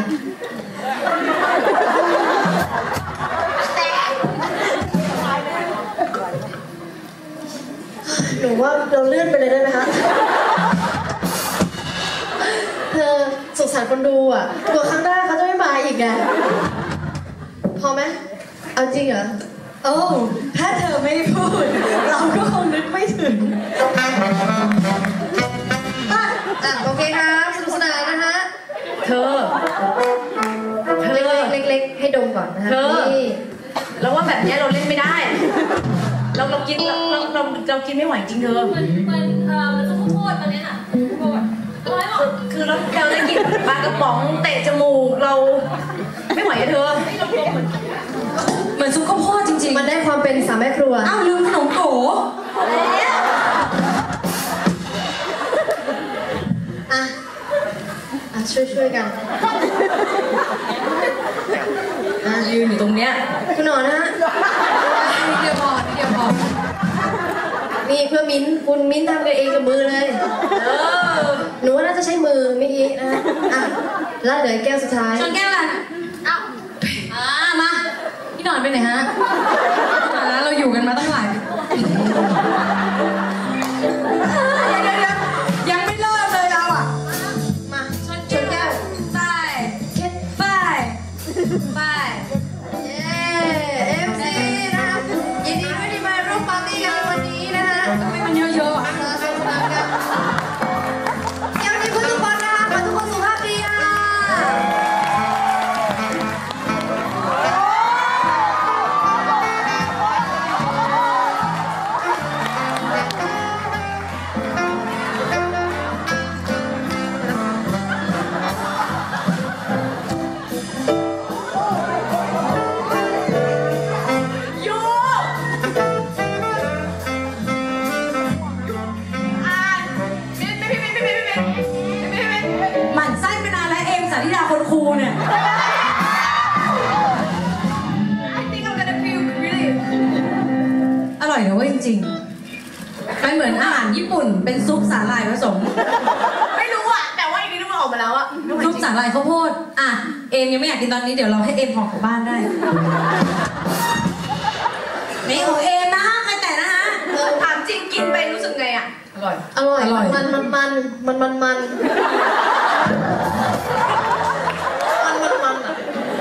หนูว่าเราเลื่อนไปเลยได้ไหมคะเธอสงสารคนดูอ่ะกลัวครั้งหน้าเขาจะไม่มาอีกไงพอไหมเอาจริงเหรอโอ้ถ้าเธอไม่พูดเราก็คงนึกไม่ถึงอ่ะโอเคครับสนุกสนานนะฮะเธอเธอเล็กๆให้ดมก่อนนะคะเธอนี่เราว่าแบบนี้เราเล่นไม่ได้ เราเรากินเราเราเราเรากินไม่ไหวจริงเธอมันมันเอ่อมันจะข้าวโพดมันเนี้ยน่ะข้าวโพดร้อยหรอคือเราเราได้กินปลากระป๋องเตะจมูกเราไม่ไหวอะเธอเหมือนซุปข้าวโพดจริงๆมันได้ความเป็นสามแม่ครัวอ้าวลืมขนมโก๋อ่ะอ่ะช่วยช่วยๆกันอ่ะยืนอยู่ตรงเนี้ยคุณหนอนนะฮะนิดเดียวพอนิดเดียวพอนี่เพื่อมิ้นท์คุณมิ้นท์ทำกันเองกับมือเลยเออหนูว่าน่าจะใช้มือเมื่อกี้นะฮะอ่ะแล้วเดี๋ยวแก้วสุดท้ายชนแก้วกันอ้าวอ่ามาพี่หนอนไปไหนฮะอ่าเราอยู่กันมาตั้งหลายเดี๋ยวเดี๋ยวยังไม่เริ่มเลยเราอ่ะมาชนแก้วไปเช็ดไปไปเย้ เอฟ ซี นะคะยินดีด้วยที่มาร่วมปาร์ตี้กันในวันนี้นะคะทำไมมันเยอะๆอ่ะสนุกสนานกันเย้วันนี้เพื่อนทุกคนนะคะขอให้ทุกคนสุขภาพดีค่ะหมั่นไส้ไปนานแล้วเอมสาธิดาคนครูเนี่ย I think I'm gonna feel really อร่อยนะเว้ยจริงๆมันเหมือนอาหารญี่ปุ่นเป็นซุปสาหร่ายผสมไม่รู้อะแต่ว่าอีกนิดนึงมันออกมาแล้วอะซุปสาหร่ายข้าวโพดอ่ะเอมยังไม่อยากกินตอนนี้เดี๋ยวเราให้เอมห่อกลับบ้านได้นี่ของเอมนะฮะใครแต่นะฮะเออถามจริงกินไปรู้สึกไงอะอร่อยอร่อยอร่อยมันมันมันมันมันมันมันมันมันมันอ่ะ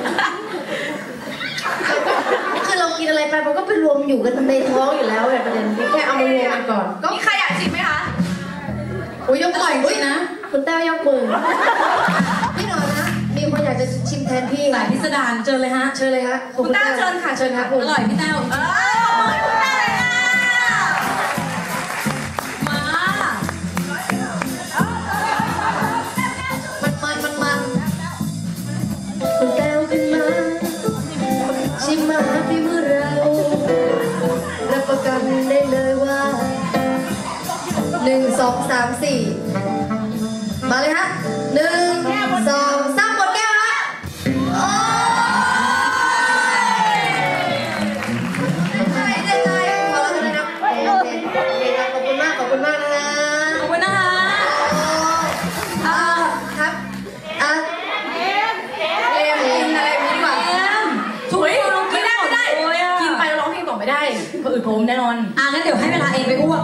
คือเรากินอะไรไปมันก็ไปรวมอยู่กันในท้องอยู่แล้วแบบประเด็นนี้แค่เอามารวมกันก่อนก็มีใครอยากชิมไหมคะอุ้ยยกอร่อยจริงนะคุณแต้วยกมือพี่หนอนนะมีคนอยากจะชิมแทนพี่สายพิสดารเจอเลยฮะเชิญเลยฮะคุณแต้วเชิญค่ะเชิญครับคุณอร่อยพี่แต้วเออขอบคุณคุณแต้วเลยค่ะมามันมันมันมันคุณแต้วขึ้นมาชิมมาหาพี่มือเรารับประกันได้เลยว่าหนึ่งสองสามสี่มาเลยฮะหนึ่งสองสามหมดแก้วฮะโอ้ยได้ใจได้ใจพอแล้วกันนะครับโอเคโอเคครับขอบคุณมากขอบคุณมากนะฮะขอบคุณนะคะอ่าครับอ่ะเอ็มกินอะไรแบบนี้ดีกว่าเอมทุกเฮ้ยคนไม่ได้ไม่ได้เลยอ่ะกินไปแล้วร้องเพลงต่อไม่ได้เพราะอืดผมแน่นอนอ่ะงั้นเดี๋ยวให้เวลาเองไปอ้วกไป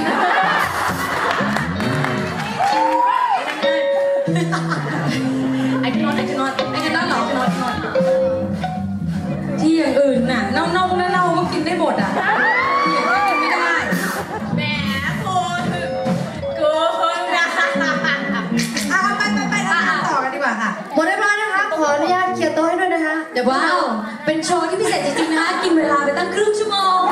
ไอ้ที่นอนไอ้ที่นอนไอ้ที่นอนเหรอที่นอนที่นอนที่อย่างอื่นน่ะเน่าๆเน่าๆก็กินได้หมดอ่ะที่อย่างนี้กินไม่ได้แหมคุณเกินนะอ่ะไปไปไปอ่ะต่อกันดีกว่าค่ะหมดเรียบร้อยนะคะ ขออนุญาตเคลียร์โต๊ะให้ด้วยนะคะ เดี๋ยวพวกว้าเราว เป็นโชว์ที่พิเศษจริงๆนะคะ กินเวลาไปตั้งครึ่งชั่วโมง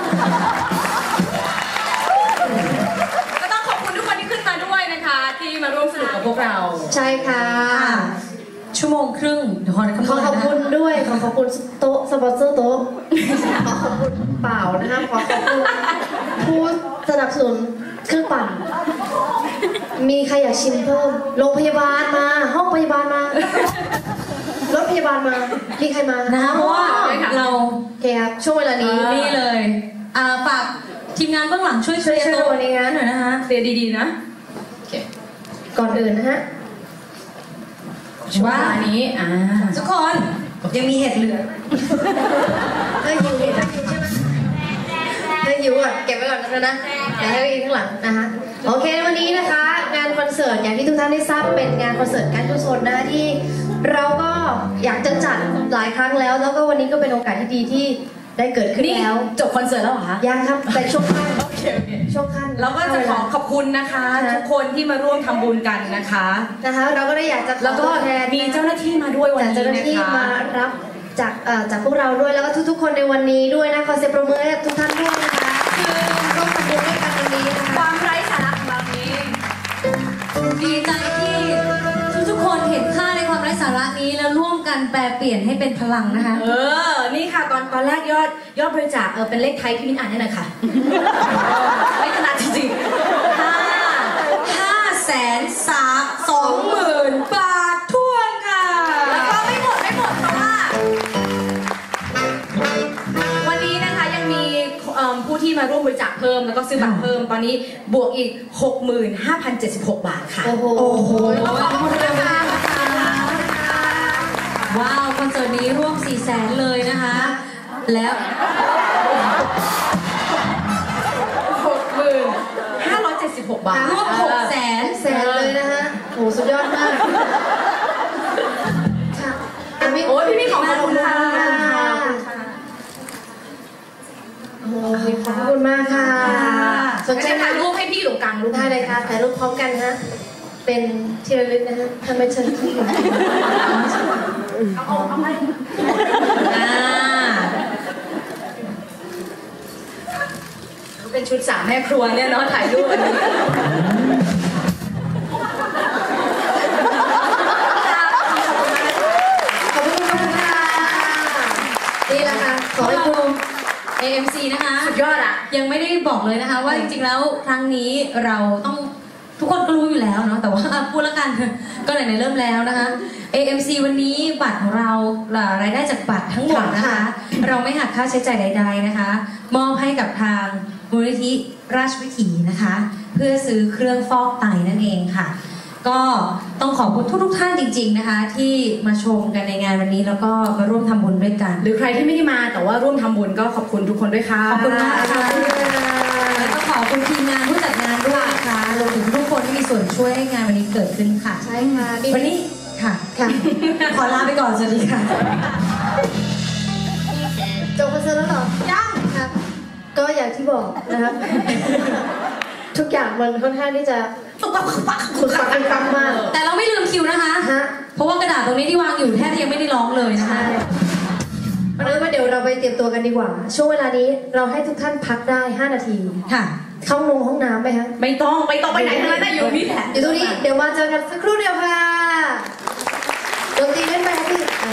ก็ต้องขอบคุณทุกคนที่ขึ้นมาด้วยนะคะ ที่มาร่วมสนุกกับพวกเราใช่ค่ะชั่วโมงครึ่งเดี๋ยวขอคำนขอวณขอบนะคุณด้วย ขอขอบคุณโต๊ะสปอนเซอร์โต๊ะ ขอขอบคุณเปล่านะคะ ขอขอบคุณผู้สนับสนุนเครื่องปั่นมีใครอยากชิมเพิ่มโรงพยาบาลมาห้องพยาบาลมารถพยาบาลมามีใครมานะคะเพราะว่าเราโอเคครับช่วงเวลานี้นี่เลยอ่าฝากทีมงานเบื้องหลังช่วยช่วยช่วยโต๊ะวันนี้นะหน่อยนะคะเรียนดีๆนะก่อนอื่นนะฮะว่าอันนี้อ่าทุกคนยังมีเห็ดเหลือเฮ้ยหิวเห็นหิวใช่ไหมเฮ้ยหิวอ่ะเก็บไว้ก่อนนะนะเดี๋ยวให้กินข้างหลังนะคะโอเควันนี้นะคะ งานคอนเสิร์ตอย่างที่ทุกท่านได้ทราบเป็นงานคอนเสิร์ตการกุศลนะที่เราก็อยากจะจัดหลายครั้งแล้ว แล้วก็วันนี้ก็เป็นโอกาสที่ดีที่ได้เกิดขึ้นนี่แล้วจบคอนเสิร์ตแล้วเหรอคะยังครับแต่ช่วงขั้นโอเคโอเคช่วงขั้นเราก็จะขอขอบคุณนะคะค่ะทุกคนที่มาร่วมทำบุญกันนะคะนะคะเราก็ได้อยากจะขอแล้วก็ตัวแทนมีเจ้าหน้าที่มาด้วยวันจากนี้เจ้าหน้านะที่คะมารับจากเอ่อจากพวกเราด้วยแล้วก็ทุกๆคนในวันนี้ด้วยนะขอเสียงปรบมือให้ทุกท่านด้วยนะคะคือร่วมทำบุญด้วยกันวันนี้นะคคะวามไร้สาระของเรานี้ดีใจที่ทุกๆคนเห็นค่าในความไร้สาระนี้แล้วร่วมกันแปลเปลี่ยนให้เป็นพลังนะคะเออ นี่ค่ะตอนตอนแรกยอดยอดบริจาคเออเป็นเลขไทยพี่มิ้นอ่านให้หน่อยค่ะ ไม่ถนัดจริงๆห้าห้าแสนสามสองหมื่นบาทท้วนค่ะ แล้วก็ไม่หมดไม่หมดเพราะว่า วันนี้นะคะยังมีเอิ่มผู้ที่มาร่วมบริจาคเพิ่มแล้วก็ซื้อบัตรเพิ่มตอนนี้บวกอีก หกหมื่นห้าพันเจ็ดสิบหก บาทค่ะโอ้โหขอบคุณนะคะว้าวคอนเสิร์ตนี้ร่วมสี่แสนเลยนะคะ แล้วหกหมื่นห้าร้อยเจ็ดสิบหก บาทร่วมหกแสนแสนเลยนะฮะโอ้โหสุดยอดมากค่ะอ่ะพี่โอ้ยพี่พี่ขอบคุณค่ะโอ้ยขอบคุณมากค่ะสสนนใจใจถ่าถ่าย ยรูรูปปให้พี่อยู่กลางรูปได้เลยค่ะถ่ายรูปพร้อมกันฮะเป็นที่ระลึกนะฮะทำไมเชิญที่อยู่เอาเอาเอาให้อ่าเป็นชุดสามแม่ครัวเนี่ยเนาะถ่ายรูปอันนี้ขอบคุณค่ะนี่แหละค่ะขอให้คุณเอ เอ็ม ซี นะคะสุดยอดอ่ะยังไม่ได้บอกเลยนะคะว่าจริงๆแล้วครั้งนี้เราต้องทุกคนก็รู้อยู่แล้วเนาะแต่ว่าพูดแล้วกันก็ไหนๆเริ่มแล้วนะคะ เอ เอ็ม ซี วันนี้บัตรของเรารายได้จากบัตรทั้งหมดนะคะ เราไม่หักค่าใช้จ่ายใดๆนะคะ มอบให้กับทางมูลนิธิราชวิถีนะคะ เพื่อซื้อเครื่องฟอกไตนั่นเองค่ะ ก็ต้องขอบคุณทุกๆท่านจริง ๆนะคะ ที่มาชมกันในงานวันนี้แล้วก็มาร่วมทำบุญด้วยกันหรือใครที่ไม่ได้มาแต่ว่าร่วมทำบุญก็ขอบคุณทุกคนด้วยค่ะขอบคุณมากค่ะ แล้วก็ขอบคุณทีมงานผู้จัดงานด้วยนะคะรวมถึงทุกคนที่มีส่วนช่วยให้งานวันนี้เกิดขึ้นค่ะใช่ค่ะวันนี้ค่ะค่ะขอลาไปก่อนสวัสดีค่ะจบคอนเสิร์ตแล้วเหรอยังครับ ก็อย่างที่บอกนะครับ ทุกอย่างมันค่อนข้างที่จะตุ๊กปักปักขุดปักกันปังมากแต่เราไม่ลืมคิวนะคะฮะเพราะว่ากระดาษตรงนี้ที่วางอยู่แทบจะยังไม่ได้ร้องเลยนะคะใช่เพราะฉะนั้นว่าเดี๋ยวเราไปเตรียมตัวกันดีกว่า ช่วงเวลานี้เราให้ทุกท่านพักได้ห้านาทีค่ะเข้าลงห้องน้ำไหมฮะไม่ต้องไม่ต้องไปไหนทั้งนั้นนะอยู่นี่แหละอยู่ตรงนี้เดี๋ยวมาเจอกันสักครู่เดียวค่ะดนตรีเล่นไปครับพี่อ่า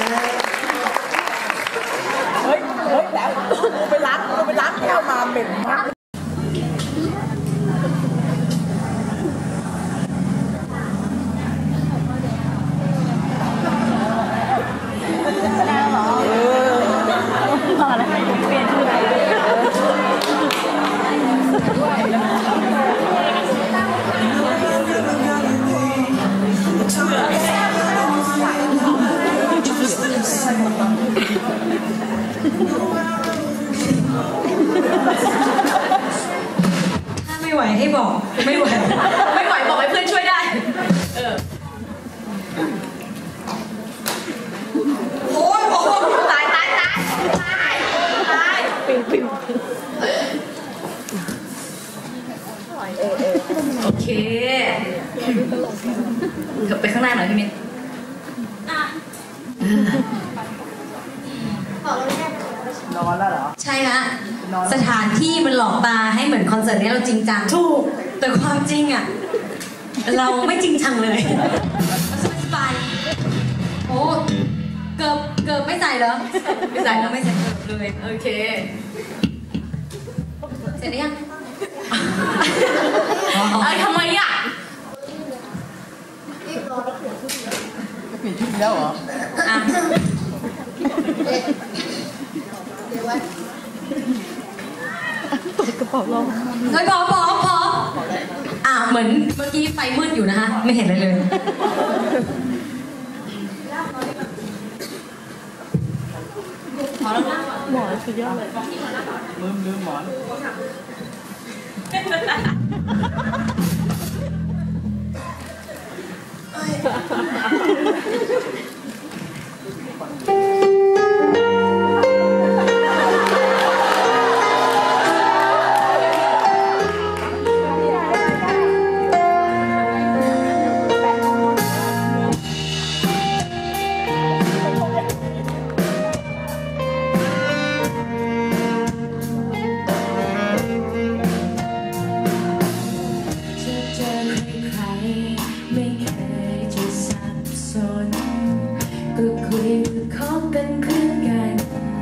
เฮ้ย เฮ้ย แล้วไปล้างไปล้างแก้วมาเหม็นมากถ้าไม่ไหวให้บอก ไม่ไหวไม่ไหวบอกให้เพื่อนช่วยได้ เออ โอ้ยโอ้ยตายตายตายตายตายปิ่งปิ่งโอเคกลับไปข้างหน้าหน่อยพี่มิ้นนอนแล้วเหรอใช่ฮะสถานที่มันหลอกตาให้เหมือนคอนเสิร์ตนี้เราจริงจังถูกแต่ความจริงอ่ะ เราไม่จริงจังเลยสบายๆโอ้เกือบเกือบไม่ใส่เหรอไม่ใส่แล้วไม่ใส่เกือบเลยโอเคเสร็จหรือยังเอ้ยทำไมอ่ะลี่ยนชุดแล้วเหรออ่ะเดี๋ยวไว้เปิดกระเป๋าเราเฮ้ยพอพอพออ่ะเหมือนเมื่อกี้ไฟมืดอยู่นะคะไม่เห็นอะไรเลยหมอแล้วนะหมอสุดยอดเลยลืมลืมหมอนไม่เคยจะสับสนก็คุยคบเป็นเพื่อนกัน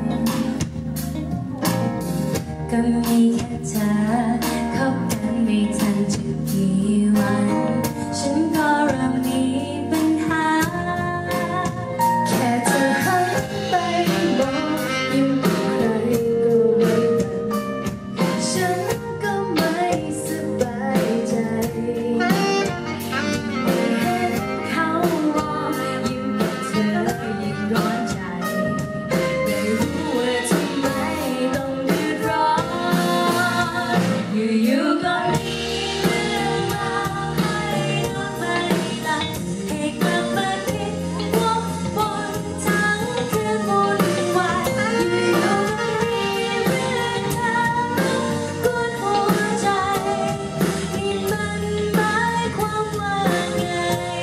ก็มีแค่เธอคบกันไม่ทันจะกี่วันฉันก็เริ่มมีปัญหาแค่เธอหันไปมองยิ้มใครก็ไว้วันฉันก็ไม่สบายใจร้อนใจไม่รู้ว่าทำไมต้องเดือดร้อนอยู่ๆก็มีเรื่องราวให้นอนไม่หลับให้กลับมาคิดวกวนทั้งคืนวุ่นวายอยู่ๆก็มีเรื่องราวกวนหัวใจนี่มันหมายความว่าไง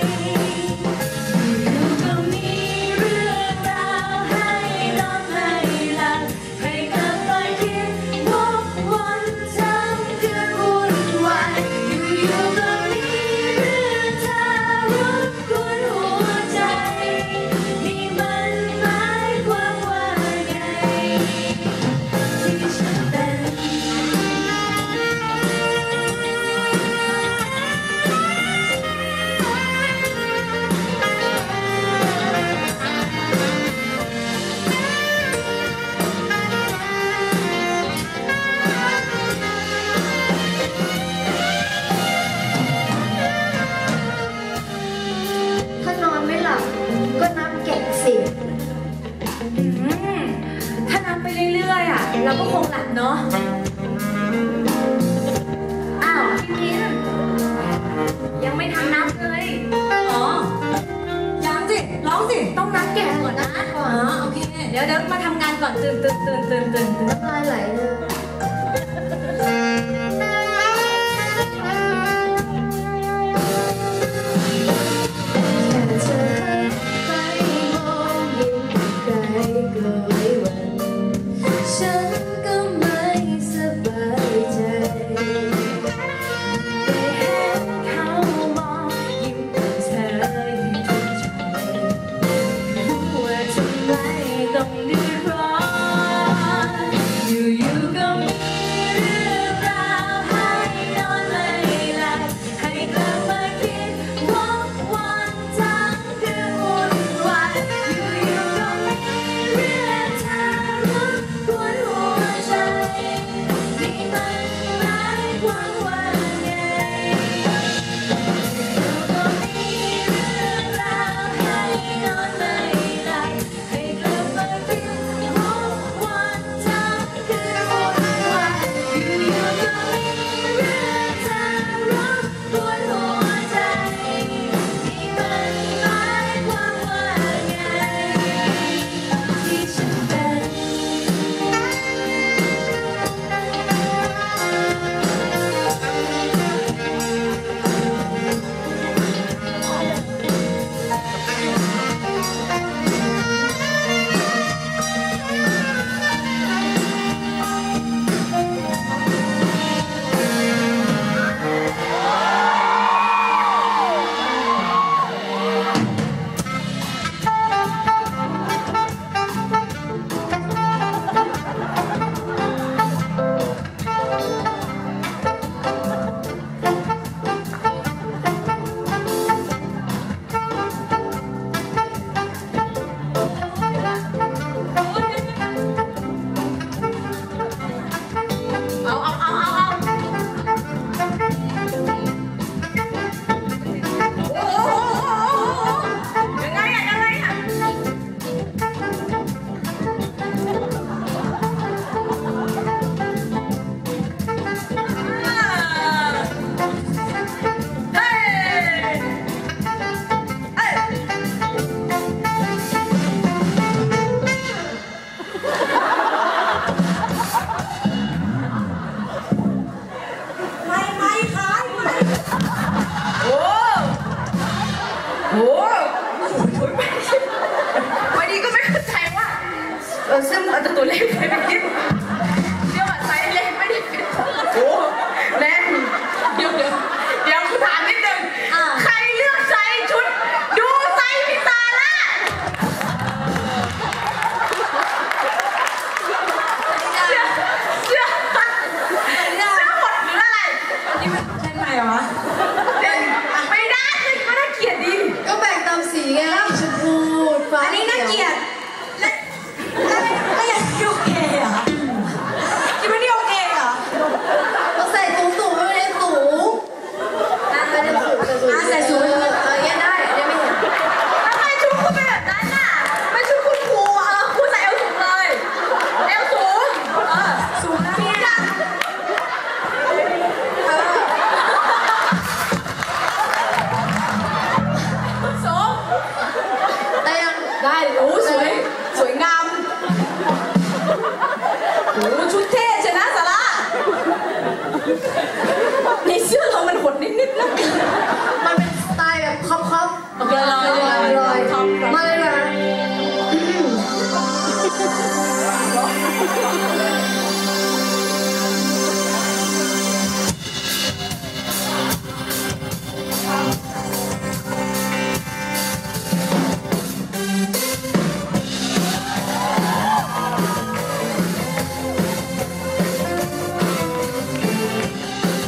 อยู่ๆก็มีเรื่องราวให้นอนไม่หลับให้กลับมาคิดวกวนทั้งคืนวุ่นวายอยู่ๆก็มีเรื่องเธอรบกวนหัวใจนี่มันหมายความว่าไงที่ฉันเป็นถ้านอนไม่หลับก็นับเก็บสิอืมถ้านับไปเรื่อยๆอ่ะเราก็คงหลับเนาะอ้าวพี่มิ้นยังไม่ทันนับเลยอ๋อยังสิร้องสิต้องนับแกะก่อนนะอ๋อโอเคเดี๋ยวเดี๋ยวมาทำงานก่อนตื่นตื่นตื่นตื่นตื่นตื่นน้ำลายไหลเลย แค่เธอไปมองยิ้มใครก็ไว้วันฉันก็ไม่สบายใจได้เห็นเขามองยิ้มกับเธอที่ถูกใจรู้ว่าทำไมต้องเดือดร้อนอยู่ๆก็เออซึ่งเอาแต่ตัวเล็กไปคิดเดี๋ยวไซส์เล็กไม่ได้เป็นโอ้แน่เดี๋ยวเดี๋ยวเดี๋ยวกูถามนิดนึงใครเลือกไซส์ชุดดูไซส์พี่ซาร่าเสื้อเสื้อเสื้อหดหรืออะไรนี่มันเล่นใหม่เหรอไม่ได้ไม่ได้เกลียดดิก็แบ่งตามสีไงชมพูฟ้าอันนี้น่าเกลียดและและและยังโอเคเหรอคิดว่านี่โอเคเหรอเราใส่สูงสูงไม่ได้สูงไม่ได้สูงใส่สูงเออเออยังได้ยังไม่เห็นทำไมชุดคุณเป็นแบบนั้นน่ะไม่ชุดคุณครูเออคุณใส่เอวสูงเลยเอวสูงเออสูงนะพี่จังสูงแต่ยังได้โอ้สวยสวยงามโอ้ชุดเท่ชนะสาระในเสื้อเรามันหดนิดๆนะมันเป็นสไตล์แบบครอบครอบโอเคลอยลอยลอยมาเลยนะเ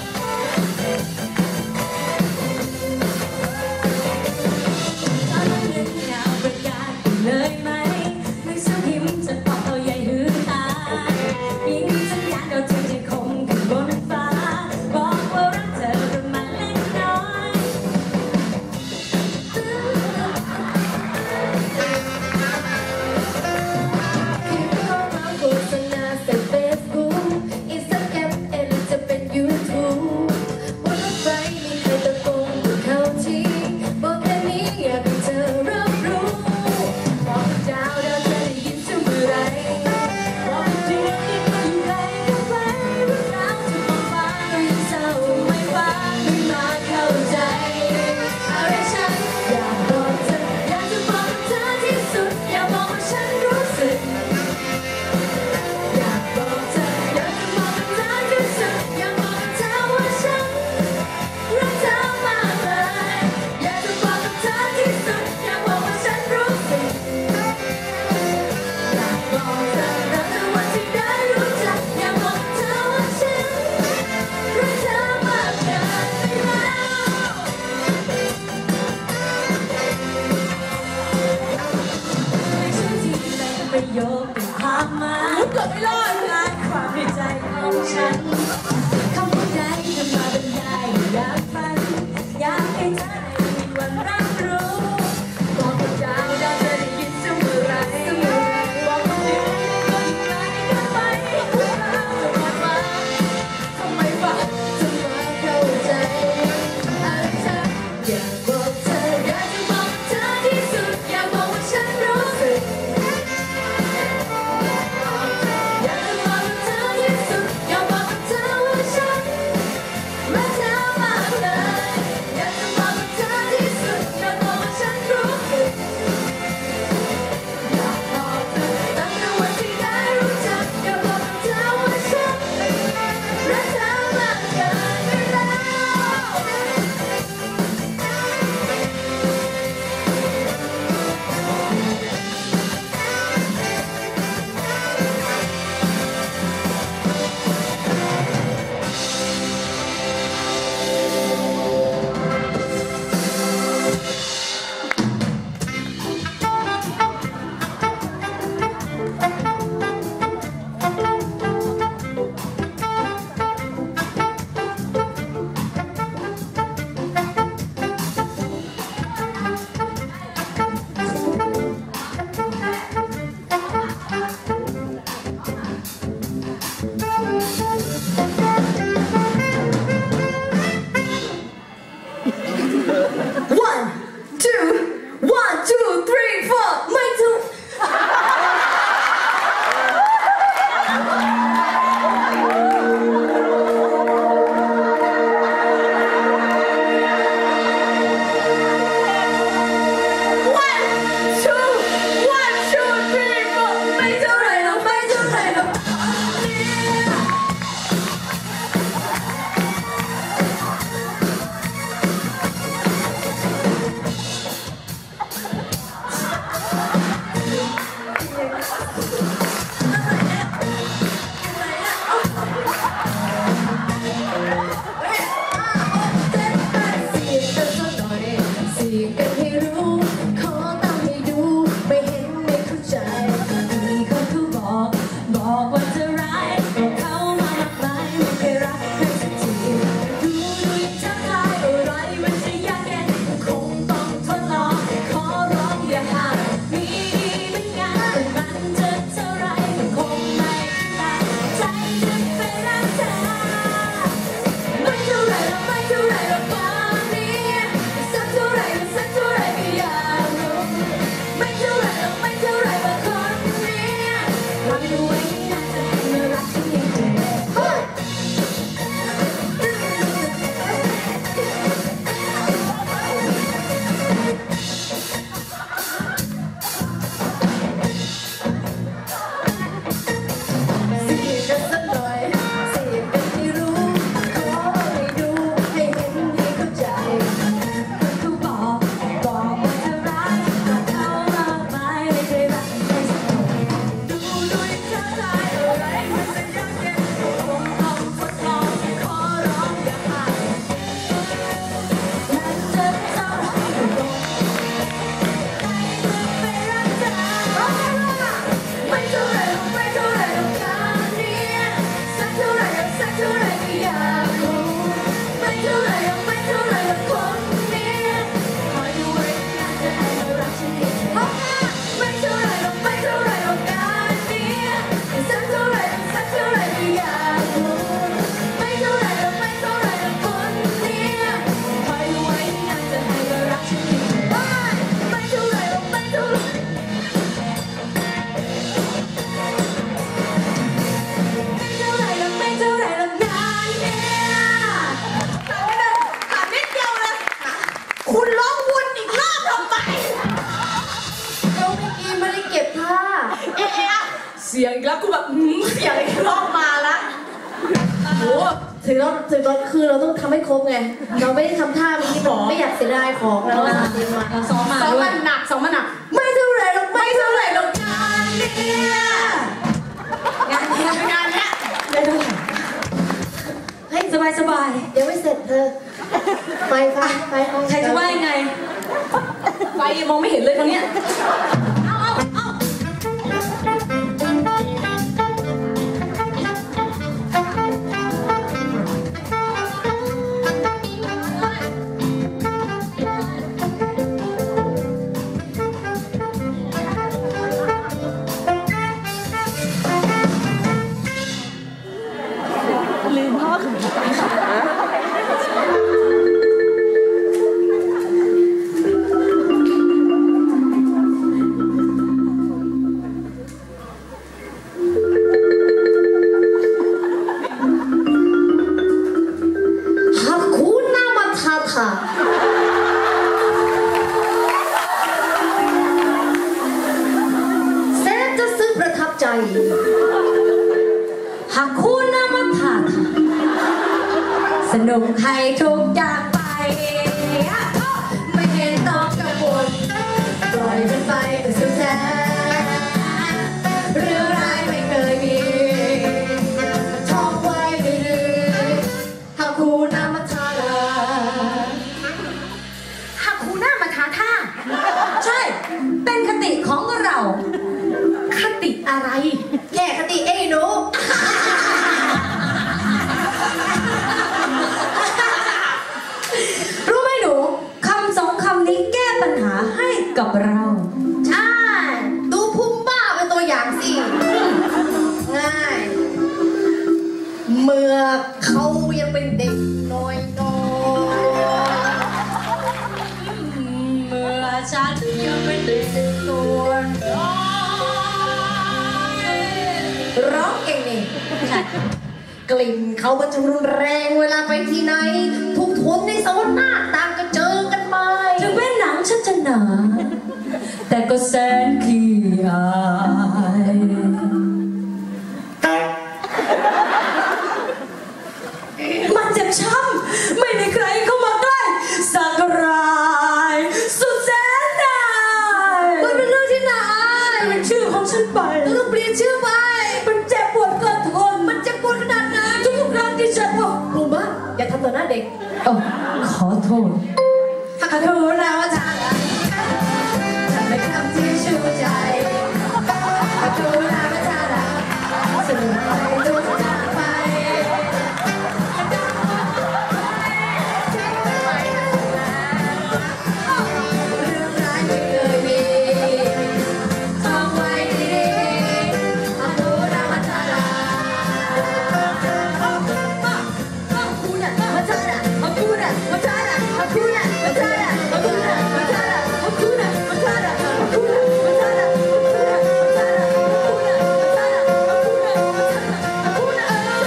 ถึงเราถึงตอนคือเราต้องทำให้ครบไงเราไม่ได้ทำท่าเมื่อกี้มันไม่อยากเสียดายของเราเตรียมมาเราซ้อมมาสองด้วยมันหนักสองมันหนักไม่เท่าไหร่หรอกไม่เท่าไหร่หรอกงานเนี่ยงานเนี้ยงานเนี้ยไม่เท่าไหร่ให้สบายสบายยังไม่เสร็จเธอไปไปไปไปใครจะว่ายังไงไฟมองไม่เห็นเลยครั้งเนี้ยเอาเอาเอาลืมพ่อคือฮักคูนามาทาทาแสนจะซึ้งประทับใจหากคุณนำมาถาทาสนุกให้ทุกอย่างไปไม่เห็นต้องกังวลปล่อยมันไปเป็นสุดแท้เรื่องร้ายไม่เคยมีท่องไว้เรื่อยๆฮักคูนามาทาทาหักคูหน้ามาท้าท่าใช่ เป็นคติของเราคติอะไรแค่คติเอ้ยหนูรู้ไหมหนูคำสองคำนี้แก้ปัญหาให้กับเราใช่ ดูพุ่มบ้าเป็นตัวอย่างสิ ง่าย เมื่อเขายังเป็นเด็กน้อยน้อยเมื่อฉันยังเป็นเด็กตัวน้อยร้องเก่งนี่กลิ่นเขามันจะรุนแรงเวลาไปที่ไหน ทุกคนในโซนหน้าต่างก็เจอกันไปถึงแม้หนังฉันจะหนา แต่ก็แสนขี้อายมันเจ็บช้ำไม่มีใครเข้ามาใกล้สักรายสุดแสนนายมันเป็นเรื่องที่น่าอายเป็นชื่อของฉันไปต้องเปลี่ยนชื่อไปมันเจ็บปวดเกินทนมันเจ็บปวดขนาดนั้นทุกๆครั้งที่ฉันบอกครูบ้าอย่าทำต่อหน้าเด็กเอ้าขอโทษขอโทษนะว่าทางทำเป็นคำที่ชูใจขอโทษนะว่าทางสนุกไปทุกทางไปเรื่องร้ายไม่เคยมีท่องไว้ดีๆขอโทษนะว่าทางHakuna Matata, Hakuna Matata, Hakuna Matata, Hakuna Matata, Hakuna Matata, Hakuna Matata, Hakuna Matata, Hakuna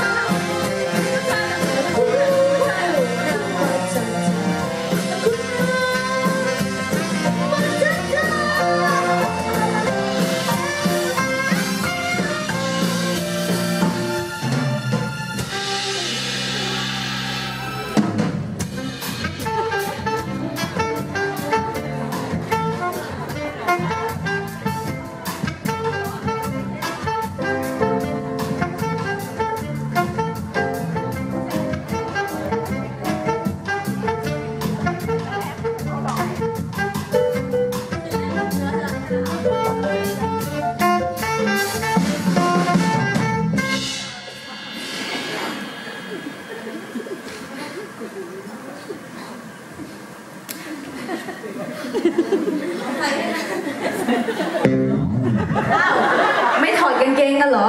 ไม่ถอดกางเกงกันเหรอ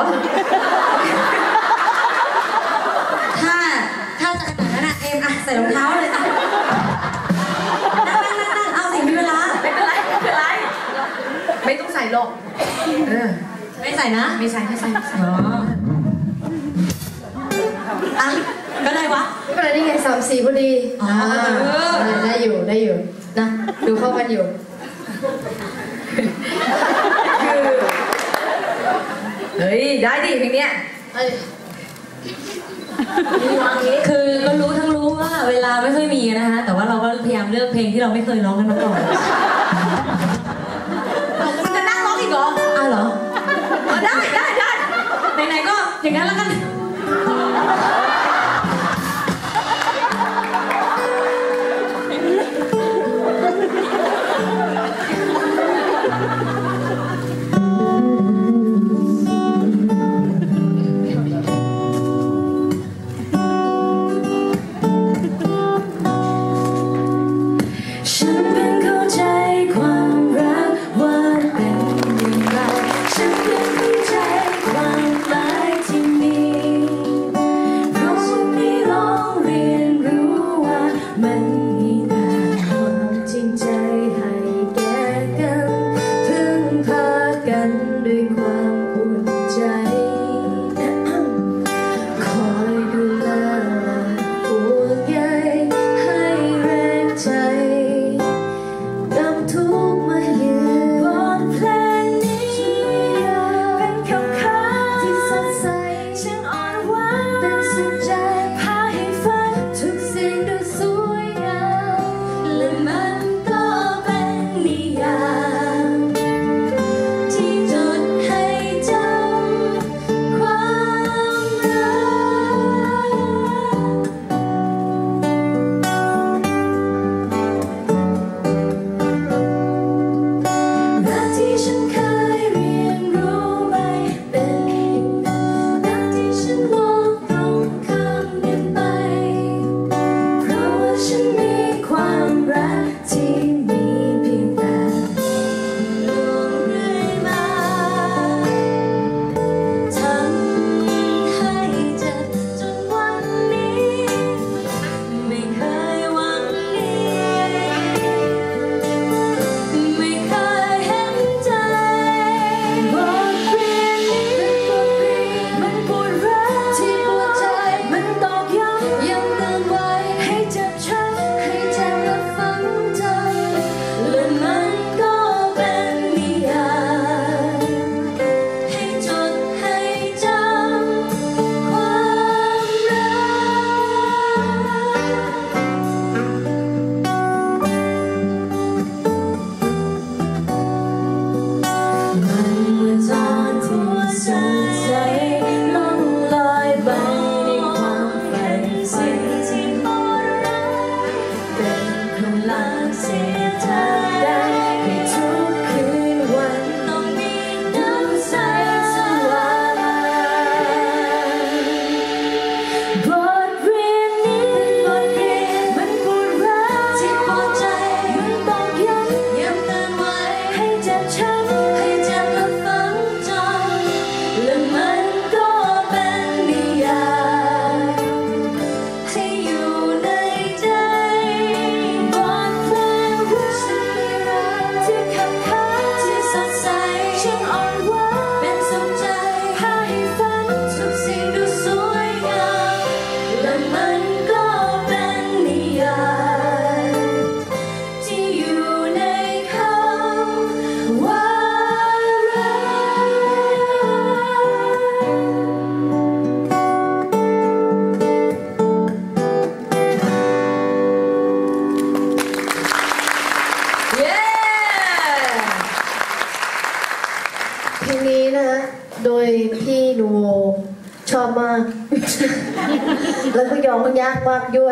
ถ้าถ้าจะขนาดนั้นอะเอ็มอะใส่รองเท้าเลยอะนั่งนั่งนั่งนั่งเอาสิมีเวลาไม่เป็นไรไม่เป็นไร ไม่ต้องใส่หรอกเออไม่ใส่นะไม่ใส่ไม่ใส่ไม่ใส่อ๋ออ่ะก็ได้วะไม่เป็นไรนี่ไงสามสี่พอดีอ๋อเออได้อยู่ได้อยู่นะ ดูเข้ากันอยู่เฮ้ย ได้ดิเพลงเนี้ยเอ้ยคือก็รู้ทั้งรู้ว่าเวลาไม่ค่อยมีนะคะแต่ว่าเราก็พยายามเลือกเพลงที่เราไม่เคยร้องกันมาก่อนคุณจะนั่งร้องอีกเหรออ้าวเหรอเอาได้ได้ได้ไหนๆก็อย่างนั้นแล้วกัน ฉันเพิ่งเข้าใจความรักว่าเป็นอย่างไรฉันเพิ่งเข้าใจความหมายที่มีเพราะฉันได้ลองเรียนรู้ว่ามันมีแต่ความจริงใจให้แก่กันพึ่งพากันด้วยความอุ่นใจคอยดูแลและห่วงใยให้แรงใจกับทุกมายืนบนเพลงนี้เป็นคำค้างที่สดใสช่างอ่อนหวานเป็นสุขใจพาให้ฝันทุกสิ่งดูสวยงามและมันก็เป็นนิยามที่จดให้จำความรักรักที่ฉันเคยเรียนรู้ไม่เป็นรักที่ฉันมองตรงข้ามกันไปเพราะว่าฉันมีความรักที่มีเพียงแต่ลวงเรื่อยมาทำให้เจ็บจนวันนี้ไม่เคยหวังดีไม่เคยเห็นใจบทเรียนนี้มันปวดร้าวที่ปวดใจมันตอกย้ำย้ำเตือนไว้ให้เจ็บช้ำให้เจ็บและฝังใจและมันก็เป็นนิยามให้จดให้จำความรัก มันเหมือนตอนที่สดใสล่องลอยไปในความฝันสิ่งที่โบราณเป็นพลังเสียเธอได้ให้ทุกคืนวันต้องมีน้ำใสสว่างบทเรียนนี้บทเรียนมันปวดร้าวที่ปวดใจมันต้องย้ำย้ำเตือนไว้ให้เจ็บช้ำให้เจ็บและฝังจำและมันก็เป็นนิยามให้อยู่ในใจบทเพลงรักที่ขับค้างที่สดใสช่างอ่อนหวานเป็นสุขใจพาให้ฝันทุกสิ่งดูสวยงามและมันก็เป็นนิยามที่อยู่ในคำว่ารักเย้เพลงนี้นะฮะโดยพี่นูโวชอบมาก แล้วก็ยอมมันยากมากด้วย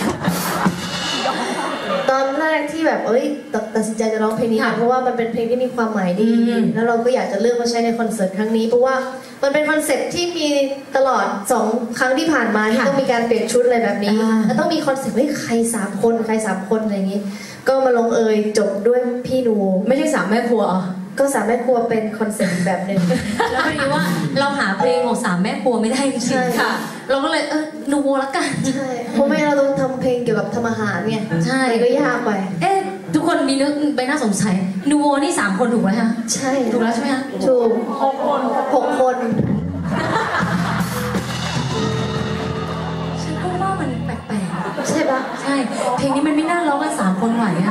ตอนแรกที่แบบเอ้ยตัดตัดสินใจจะร้องเพลงนี้นะเพราะว่ามันเป็นเพลงที่มีความหมายดี แล้วเราก็อยากจะเลือกมาใช้ในคอนเสิร์ตครั้งนี้เพราะว่ามันเป็นคอนเซ็ปต์ที่มีตลอดสองครั้งที่ผ่านมาที่ต้องมีการเปลี่ยนชุดอะไรแบบนี้แล้วต้องมีคอนเซ็ปต์เฮ้ยใครสามคนใครสามคนอะไรอย่างนี้ ก็มาลงเอยจบด้วยพี่นูโวไม่ใช่สามแม่ครัวอ๋อก็สามแม่ครัวเป็นคอนเซ็ปต์แบบหนึ่งแล้วพอดีว่าเราหาเพลงของสามแม่ครัวไม่ได้จริงใช่ๆค่ะ เราก็เลยเออนูโวละกันใช่เพราะไม่งั้นเราต้องทำเพลงเกี่ยวกับทำอาหารไงใช่มันก็ยากไปเอ๊ะทุกคนมีนึกไปน่าสงสัยนูโวนี่สามคนถูกไหมคะใช่ถูกแล้วใช่ไหมคะถูกหกคนหกคนฉันก็ว่ามันแปลกๆใช่ปะใช่ เพลงนี้มันไม่น่าร้องกันสามคนไหวอะ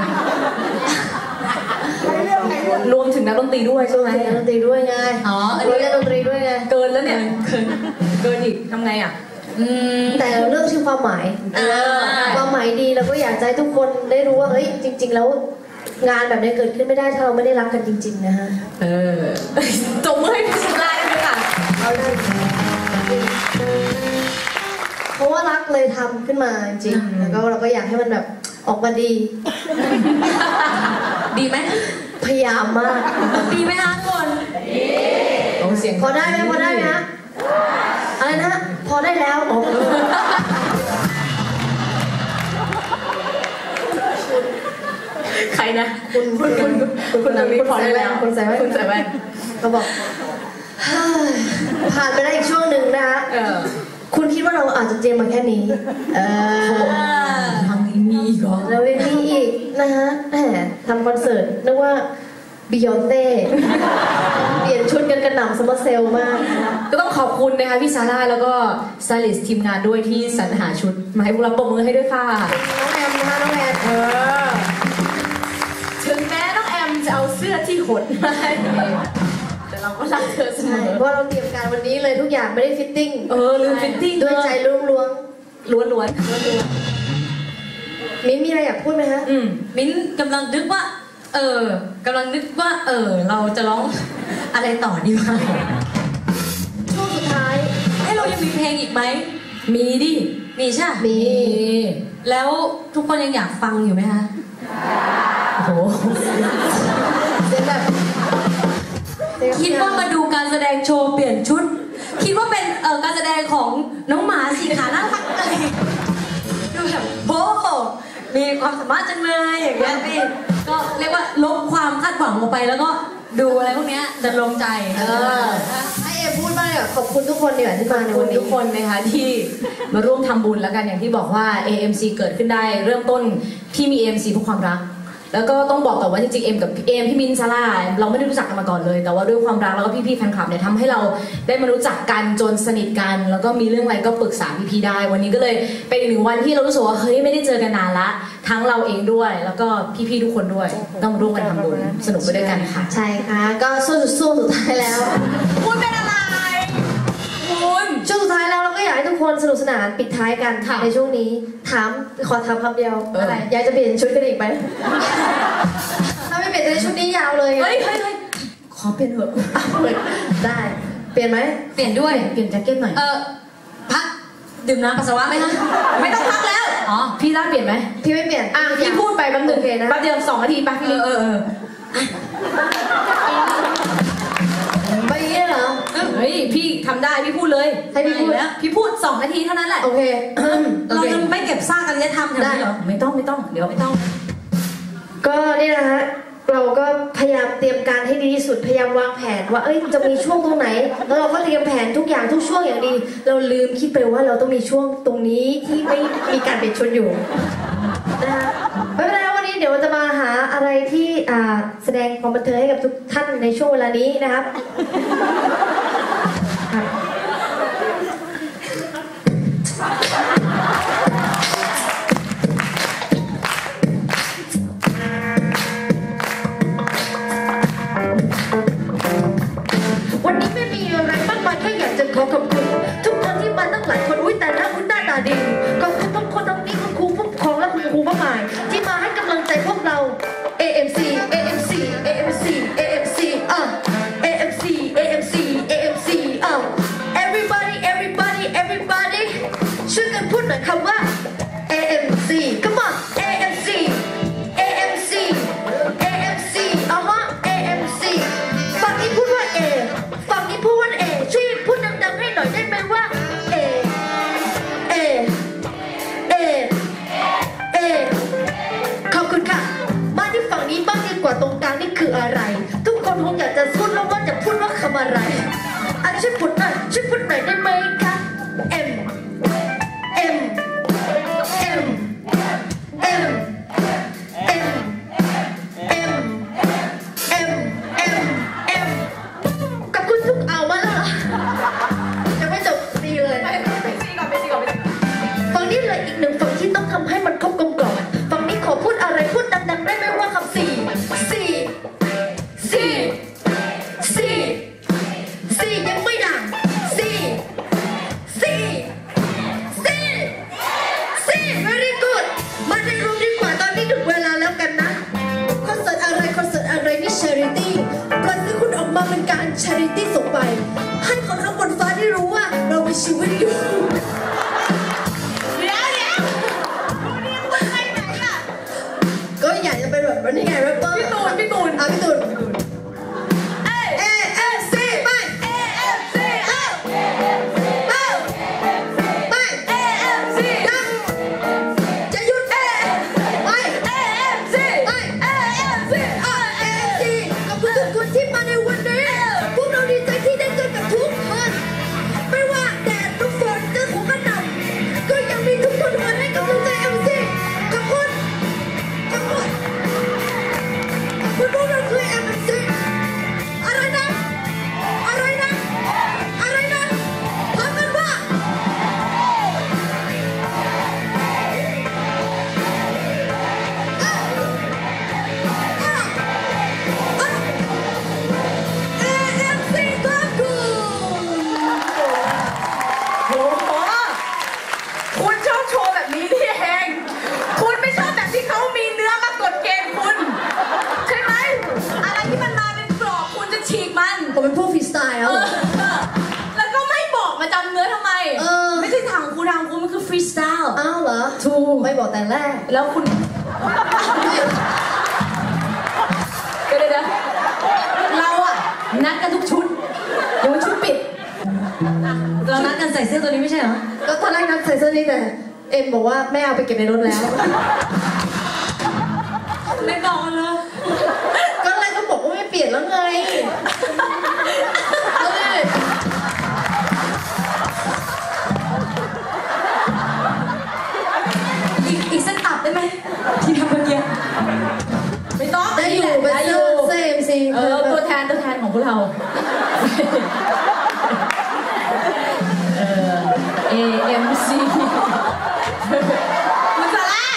รวมถึงนักดนตรีด้วยใช่ไหมเล่นดนตรีด้วยไงอ๋ออันด้วนี้ยเล่นดนตรีด้วยไงเกินแล้วเนี่ย เกินเกินอีกทำไงอ่ะแต่เราเลือกที่ความหมายความหมายดีเราก็อยากจะให้ทุกคนได้รู้ว่าเฮ้ยจริง ๆ แล้วงานแบบนี้เกิดขึ้นไม่ได้ถ้าเราไม่ได้รักกันจริงๆนะฮะเออตบมือให้พี่สุราด้วยค่ะเอาเลยเพราะว่ารักเลยทำขึ้นมาจริงแล้วก็เราก็อยากให้มันแบบออกมาดีดีไหมพยายามมากดีไหมคะทุกคนลองเสียงพอได้ไหมพอได้ไหมอะไรนะพอได้แล้วอ๋อใครนะคุณคุณคุณคุณคุณคุณพอได้แล้วคุณใส่แว่นคุณใส่แว่นเขาบอกผ่านไปได้อีกช่วงหนึ่งนะคะคุณคิดว่าเราอาจจะเจมมาแค่นี้เออยังมีอีกเหรอเรายังมีอีกนะฮะแหมทำคอนเสิร์ตนึกว่าบิยอนเต้เปลี่ยนชุดกันกระหน่ำสมอเซลมากก็ต้องขอบคุณนะคะพี่ซาร่าแล้วก็สไตลิสต์ทีมงานด้วยที่สรรหาชุดมาให้พวกเราปรบมือให้ด้วยค่ะน้องแอมนะคะน้องแอมเออถึงแม้น้องแอมจะเอาเสื้อที่หดมาให้แต่เราก็รักเธอเสมอเพราะเราเตรียมการวันนี้เลยทุกอย่างไม่ได้ฟิตติ้งเออลืมฟิตติ้งด้วยใจล้วนล้วนล้วนล้วนมิ้นมีอะไรอยากพูดไหมฮะอืมมิ้นกำลังนึกว่าเออกำลังนึกว่าเออเราจะร้องอะไรต่อดีวะช่วงสุดท้ายให้เรายังมีเพลงอีกไหมมีดิมีใช่มีแล้วทุกคนยังอยากฟังอยู่ไหมคะโอ้โหแบบคิดว่ามาดูการแสดงโชว์เปลี่ยนชุดคิดว่าเป็นเอ่อการแสดงของน้องหมาสีขาน่ารักอะไรดูแบบโอ้โหมีความสามารถจังเลยอย่างเงี้ยพี่ก็เรียกว่าลบความคาดหวังออกไปแล้วก็ดูอะไรพวกนี้จะลงใจเออให้เอพูดมากเลยขอบคุณทุกคนดีกว่าที่มาในวันนี้ทุกคนนะคะที่มาร่วมทำบุญแล้วกันอย่างที่บอกว่า เอ เอ็ม ซี เกิดขึ้นได้เริ่มต้นที่มี เอ เอ็ม ซี เพราะความรักแล้วก็ต้องบอกต่อว่าจริงๆเอ็มกับเอ็มพี่มินซาร่าเราไม่ได้รู้จักกันมาก่อนเลยแต่ว่าด้วยความรักแล้วก็พี่ๆแฟนคลับเนี่ยทำให้เราได้มารู้จักกันจนสนิทกันแล้วก็มีเรื่องอะไรก็ปรึกษาพี่ๆได้วันนี้ก็เลยเป็นอีกหนึ่งวันที่เรารู้สึกว่าเฮ้ยไม่ได้เจอกันนานละทั้งเราเองด้วยแล้วก็พี่ๆทุกคนด้วยต้องร่วมกันทำบุญสนุกไปด้วยกันค่ะใช่ค่ะก็สู้สู้สุดท้ายแล้วคุณเป็นอะไรคุณช่วงสุดท้ายแล้วเราก็อยากให้ทุกคนสนุกสนานปิดท้ายกันในช่วงนี้ถามขอถามคำเดียวอะไรอยากจะเปลี่ยนชุดกันอีกไหมถ้าไม่เปลี่ยนในชุดนี้ยาวเลยเฮ้ยเฮ้ยขอเปลี่ยนเถอะได้เปลี่ยนไหมเปลี่ยนด้วยเปลี่ยนแจ็คเก็ตหน่อยเออพักดื่มน้ำปัสสาวะไหมคะไม่ต้องพักแล้วอ๋อพี่ร่าเปลี่ยนไหมพี่ไม่เปลี่ยนอ่ะพี่พูดไปแป๊บนึงแป๊บเดียวสองนาทีไปพี่เออเออไปอย่างนี้เหรอเฮ้ยพี่ทำได้พี่พูดเลยให้พี่พูดแล้วพี่พูดสองนาทีเท่านั้นแหละโอเคเราจะไม่เก็บซากกันจะทำได้เหรอไม่ต้องไม่ต้องเดี๋ยวไม่ต้องก็นี่นะฮะเราก็พยายามเตรียมการให้ดีที่สุดพยายามวางแผนว่าเอ้ยจะมีช่วงตรงไหนแล้วเราก็เตรียมแผนทุกอย่างทุกช่วงอย่างดีเราลืมคิดไปว่าเราต้องมีช่วงตรงนี้ที่ไม่มีการเปลี่ยนชุดอยู่นะคะไม่เป็นไรวันนี้เดี๋ยวจะมาหาอะไรที่แสดงความบันเทิงให้กับทุกท่านในช่วงเวลานี้นะครับวันนี้ไม่มีอะไรมากมายแค่อยากจะขอขอบคุณทุกคนที่มาตั้งหลายคนอุ้ยแต่ละคุณหน้าตาดีขอบคุณทุกคนตรงนี้คุณครูผู้ปกครองและคุณครูมากมายที่มาให้กำลังใจพวกเรา เอ เอ็ม ซี เอ เอ็ม ซี เอ เอ็ม ซี เอ เอ็ม ซี อ่ะ เอ เอ็ม ซี เอ เอ็ม ซี เอ เอ็ม ซี อ่ะ everybody everybody everybody ช่วยกันพูดหน่อยคำว่า เอ เอ็ม ซี come on เอ เอ็ม ซี เอ เอ็ม ซี เอ เอ็ม ซี อ่ะฮะ เอ เอ็ม ซี ฝั่งนี้พูดว่า A ฝั่งนี้พูดว่า A ช่วยพูดดังๆให้หน่อยได้ไหมว่า A A A A ขอบคุณค่ะมาที่ฝั่งนี้บ้างดีกว่าตรงกลางนี่คืออะไรทุกคนคงอยากจะพูดแล้วว่าจะพูดว่าคำอะไรอ่ะช่วยพูดหน่อยช่วยพูดหน่อยได้ไหมคะ M M M M M M M M M กับคุณทุกเอามาแล้วยังไม่จบซีเลยไปซีก่อนไปซีก่อนไปฝั่งนี้เลยอีกหนึ่งฝั่งที่ต้องทำให้มันครบกลมกล่อมฝั่งนี้ขอพูดอะไรพูดดังๆได้ไหมว่าคำสี่สี่สี่สี่สี่ยังไม่ดังสี่สี่การ charity ส่งไปให้คนข้างบนฟ้าได้รู้ว่าเรามีชีวิตอยู่เดี๋ยวเดี๋ยวคุณนี่คุณไปไหนล่ะก็อยากจะเป็นแบบนี่ไงแรปเปอร์พี่ตูนพี่ตูนอ่ะพี่ตูนเอเอเอซีไปเอเอฟซีเอเอเอฟซีไปไปเอเอฟซีจะหยุดเอไปเอเอฟซีไปเอเอฟซีเอเอซีขอบคุณทุกคนที่มาในวันนี้พวกเราดีใจที่ได้เจอกับทุกคนไม่ว่าแดดหรือฝนจะคงกระหน่ำก็ยังมีทุกคนมาให้กำลังใจเอ็มซีขอบคุณขอบคุณขอบคุณพวกเราคือเอ็มซีอะไรนะอะไรนะอะไรนะพร้อมกันว่าโอ้โหคุณชอบโชว์แบบนี้นี่เองคุณไม่ชอบแบบที่เขามีเนื้อมากดเกณฑ์คุณใช่ไหมอะไรที่มันมาเป็นกรอบคุณจะฉีกมันผมเป็นพวกฟรีสไตล์เออ่ะอแล้วก็ไม่บอกมาจำเนื้อทำไมเออไม่ใช่ทางคุณทางคุณมันคือฟรีสไตล์อ้าวเหรอถูกไม่บอกแต่แรกแล้วคุณเดี๋ยวเดี๋ยวเราอะนัดกันทุกชุดเดี๋ยวชุดปิดเรานัดกันใส่เสื้อตัวนี้ไม่ใช่เหรอก็ตอนแรกนัดใส่เสื้อนี้แต่เอ็มบอกว่าแม่เอาไปเก็บในรถแล้วไม่บอกกันเลยก็เลยก็บอกว่าไม่เปลี่ยนแล้วไงเอาเลยอีกอีกสักตับได้ไหมที่ทำเมื่อกี้ไม่ต้องได้อยู่เป็นได้อเสื้ยู่อเสื้อเอ็มซีเออตัวแทนตัวแทนของพวกเราเออ เอ เอ็ม ซี มันสาระ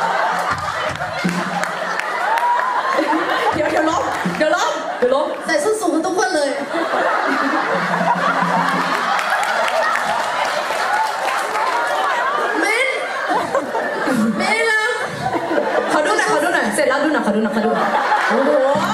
เดี๋ยวเดี๋ยวลบเดี๋ยวลบเดี๋ยวลบใส่ส้นสูงกันทุกคนเลยเมนเมนนะขอดูหน่อยขอดูหน่อยเสร็จแล้วดูหน่อยขอดูหน่อยขอดูหน่อยโอ้โห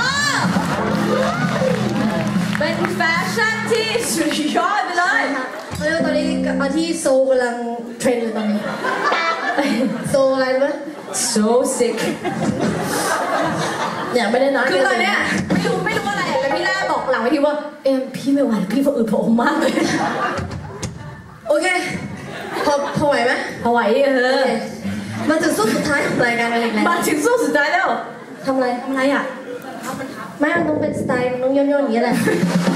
เป็นแฟชั่นที่สุดยอดไปเลยเออตอนนี้อาที่โซกำลังเทรนด์อยู่ตอนนี้โซอะไรรู้ไหม so sick เนี่ยไม่ได้นัดคือตอนเนี้ยไม่รู้ไม่รู้อะไรอะแต่พี่ล่าบอกหลังไปทีว่าเอ็มพี่ไม่ไหวพี่พออืดพออมมากเลยโอเคพอพอไหวไหมพอไหวเออมาถึงช่วงสุดท้ายของรายการเราอีกแล้วมาถึงสู้สุดท้ายแล้วทำอะไรทำอะไรอ่ะไม่มันต้องเป็นสไตล์มันต้องย่นๆอย่างนี้แหละ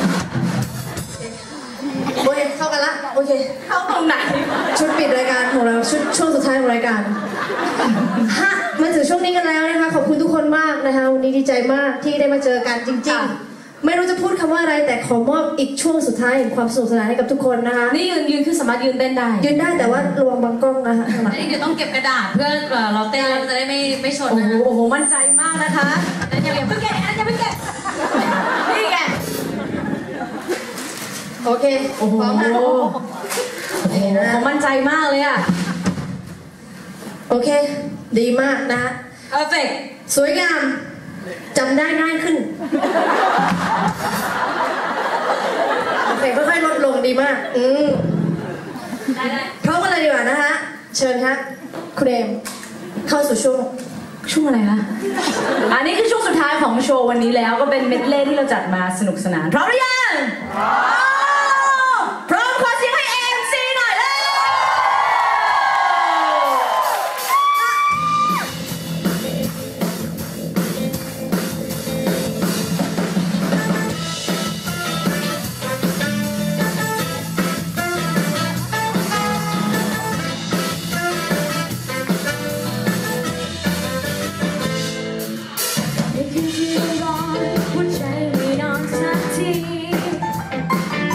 โอเคเข้ากันละโอเคเข้าตรงไหนชุดปิดรายการของเราชุดช่วงสุดท้ายของรายการฮะมาถึงช่วงนี้กันแล้วนะคะขอบคุณทุกคนมากนะคะวันนี้ดีใจมากที่ได้มาเจอกันจริงๆไม่รู้จะพูดคำว่าอะไรแต่ขอมอบอีกช่วงสุดท้ายแห่งความสนุกสนานให้กับทุกคนนะคะนี่ยืนยืนคือสามารถยืนเต้นได้ยืนได้แต่ว่าระวังบังกล้องนะคะข้างหลังอันนี้เดี๋ยวต้องเก็บกระดาษเพื่อเอ่อเราเต้นแล้วมันจะได้ไม่ไม่ชนโอ้นะโหโอ้โหมั่นใจมากนะคะอันนี้อย่าเพิ่งแกะอันนี้อย่าเพิ่งแกะนี่ไงโอเคโอ้โหพร้อมนะนี่นะเขามั่นใจมากเลยอ่ะโอเค ดีมากนะ perfect สวยงามจำได้ง่ายขึ้นโอเคค่อยๆลดลงดีมากอืมได้ได้พร้อมกันเลยดีกว่านะคะ เชิญครับคุณเอมเข้าสู่ช่วงช่วงอะไรคะ อันนี้คือช่วงสุดท้ายของโชว์วันนี้แล้วก็เป็นเมดเล่ที่เราจัดมาสนุกสนานพร้อมหรือยังพร้อมขอเสียงให้ เอ็ม ซี หน่อยเลยในคืนที่ร้อนหัวใจไม่นอนสักที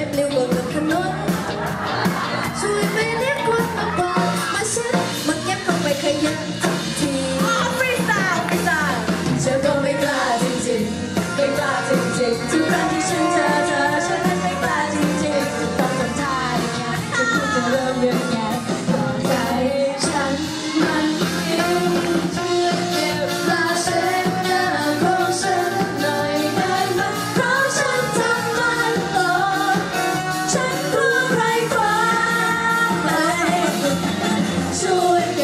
ปลิวบนถนนช่วยไม่เรียกคนมาบอกมาเช็ดมาเก็บเข้าไปขยันทุกทีไม่ตายไม่ตายเธอก็ไม่กล้าจริงๆไม่กล้าจริงๆทุกครั้งที่ฉันเจอเธอฉันไม่กล้าจริงๆต้องทำท่ายังไงจะพูดจะเริ่มยังไงก่อนใจฉันมันยิ่งช่วยเก็บลาเช็ดหน้าของฉันหน่อยได้ไหมเพราะฉันทำมันตกฉันกลัวใครฟังไหมช่วย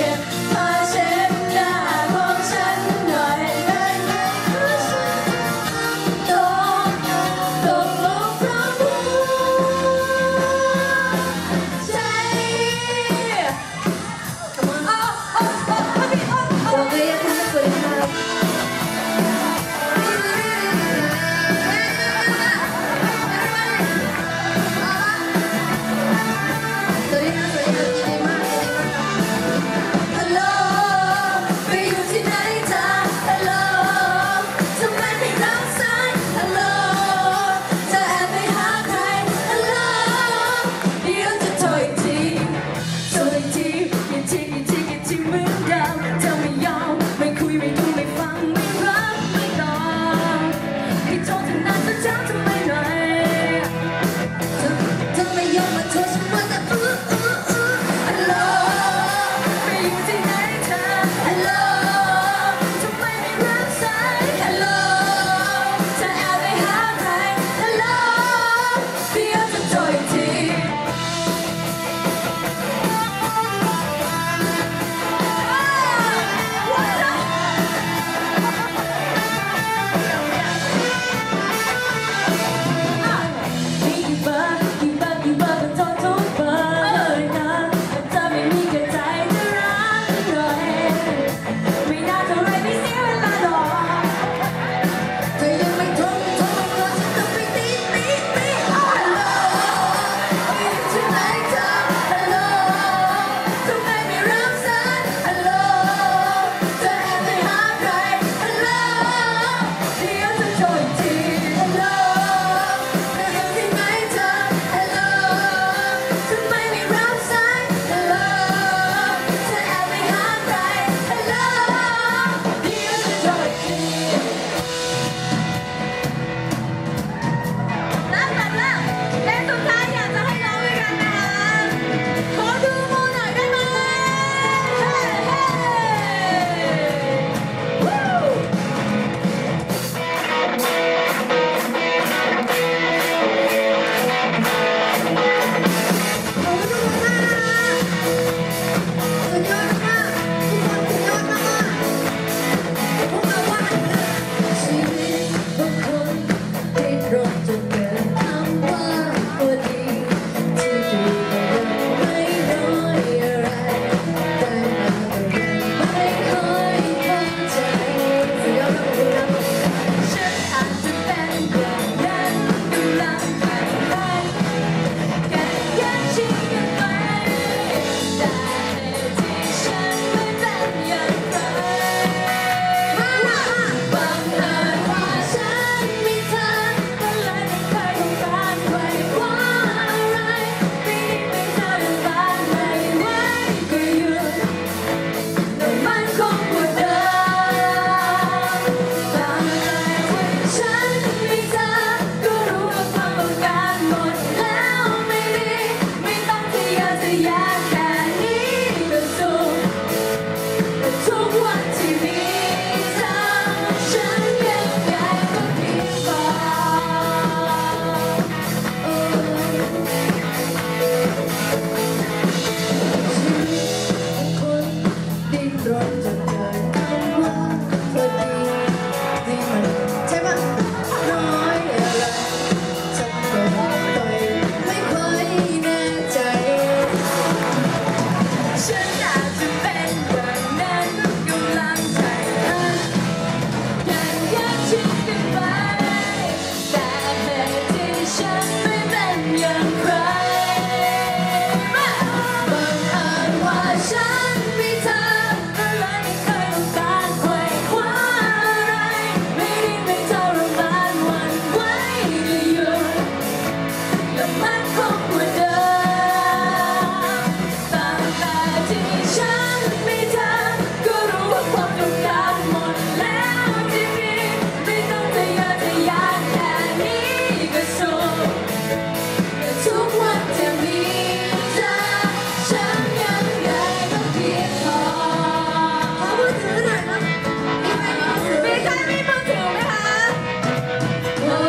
มันคงเหมือนเดิมตั้งแต่ที่ฉันมีเธอก็รู้ว่าความต้องการหมดแล้วที่มีไม่ต้องทะเยอทะยานแค่นี้ก็สุขทุกวันจะมีเธอฉันยังไงก็เพียงพอขอมือถือหน่อยนะมีใครมีมือถือไหมคะโอ้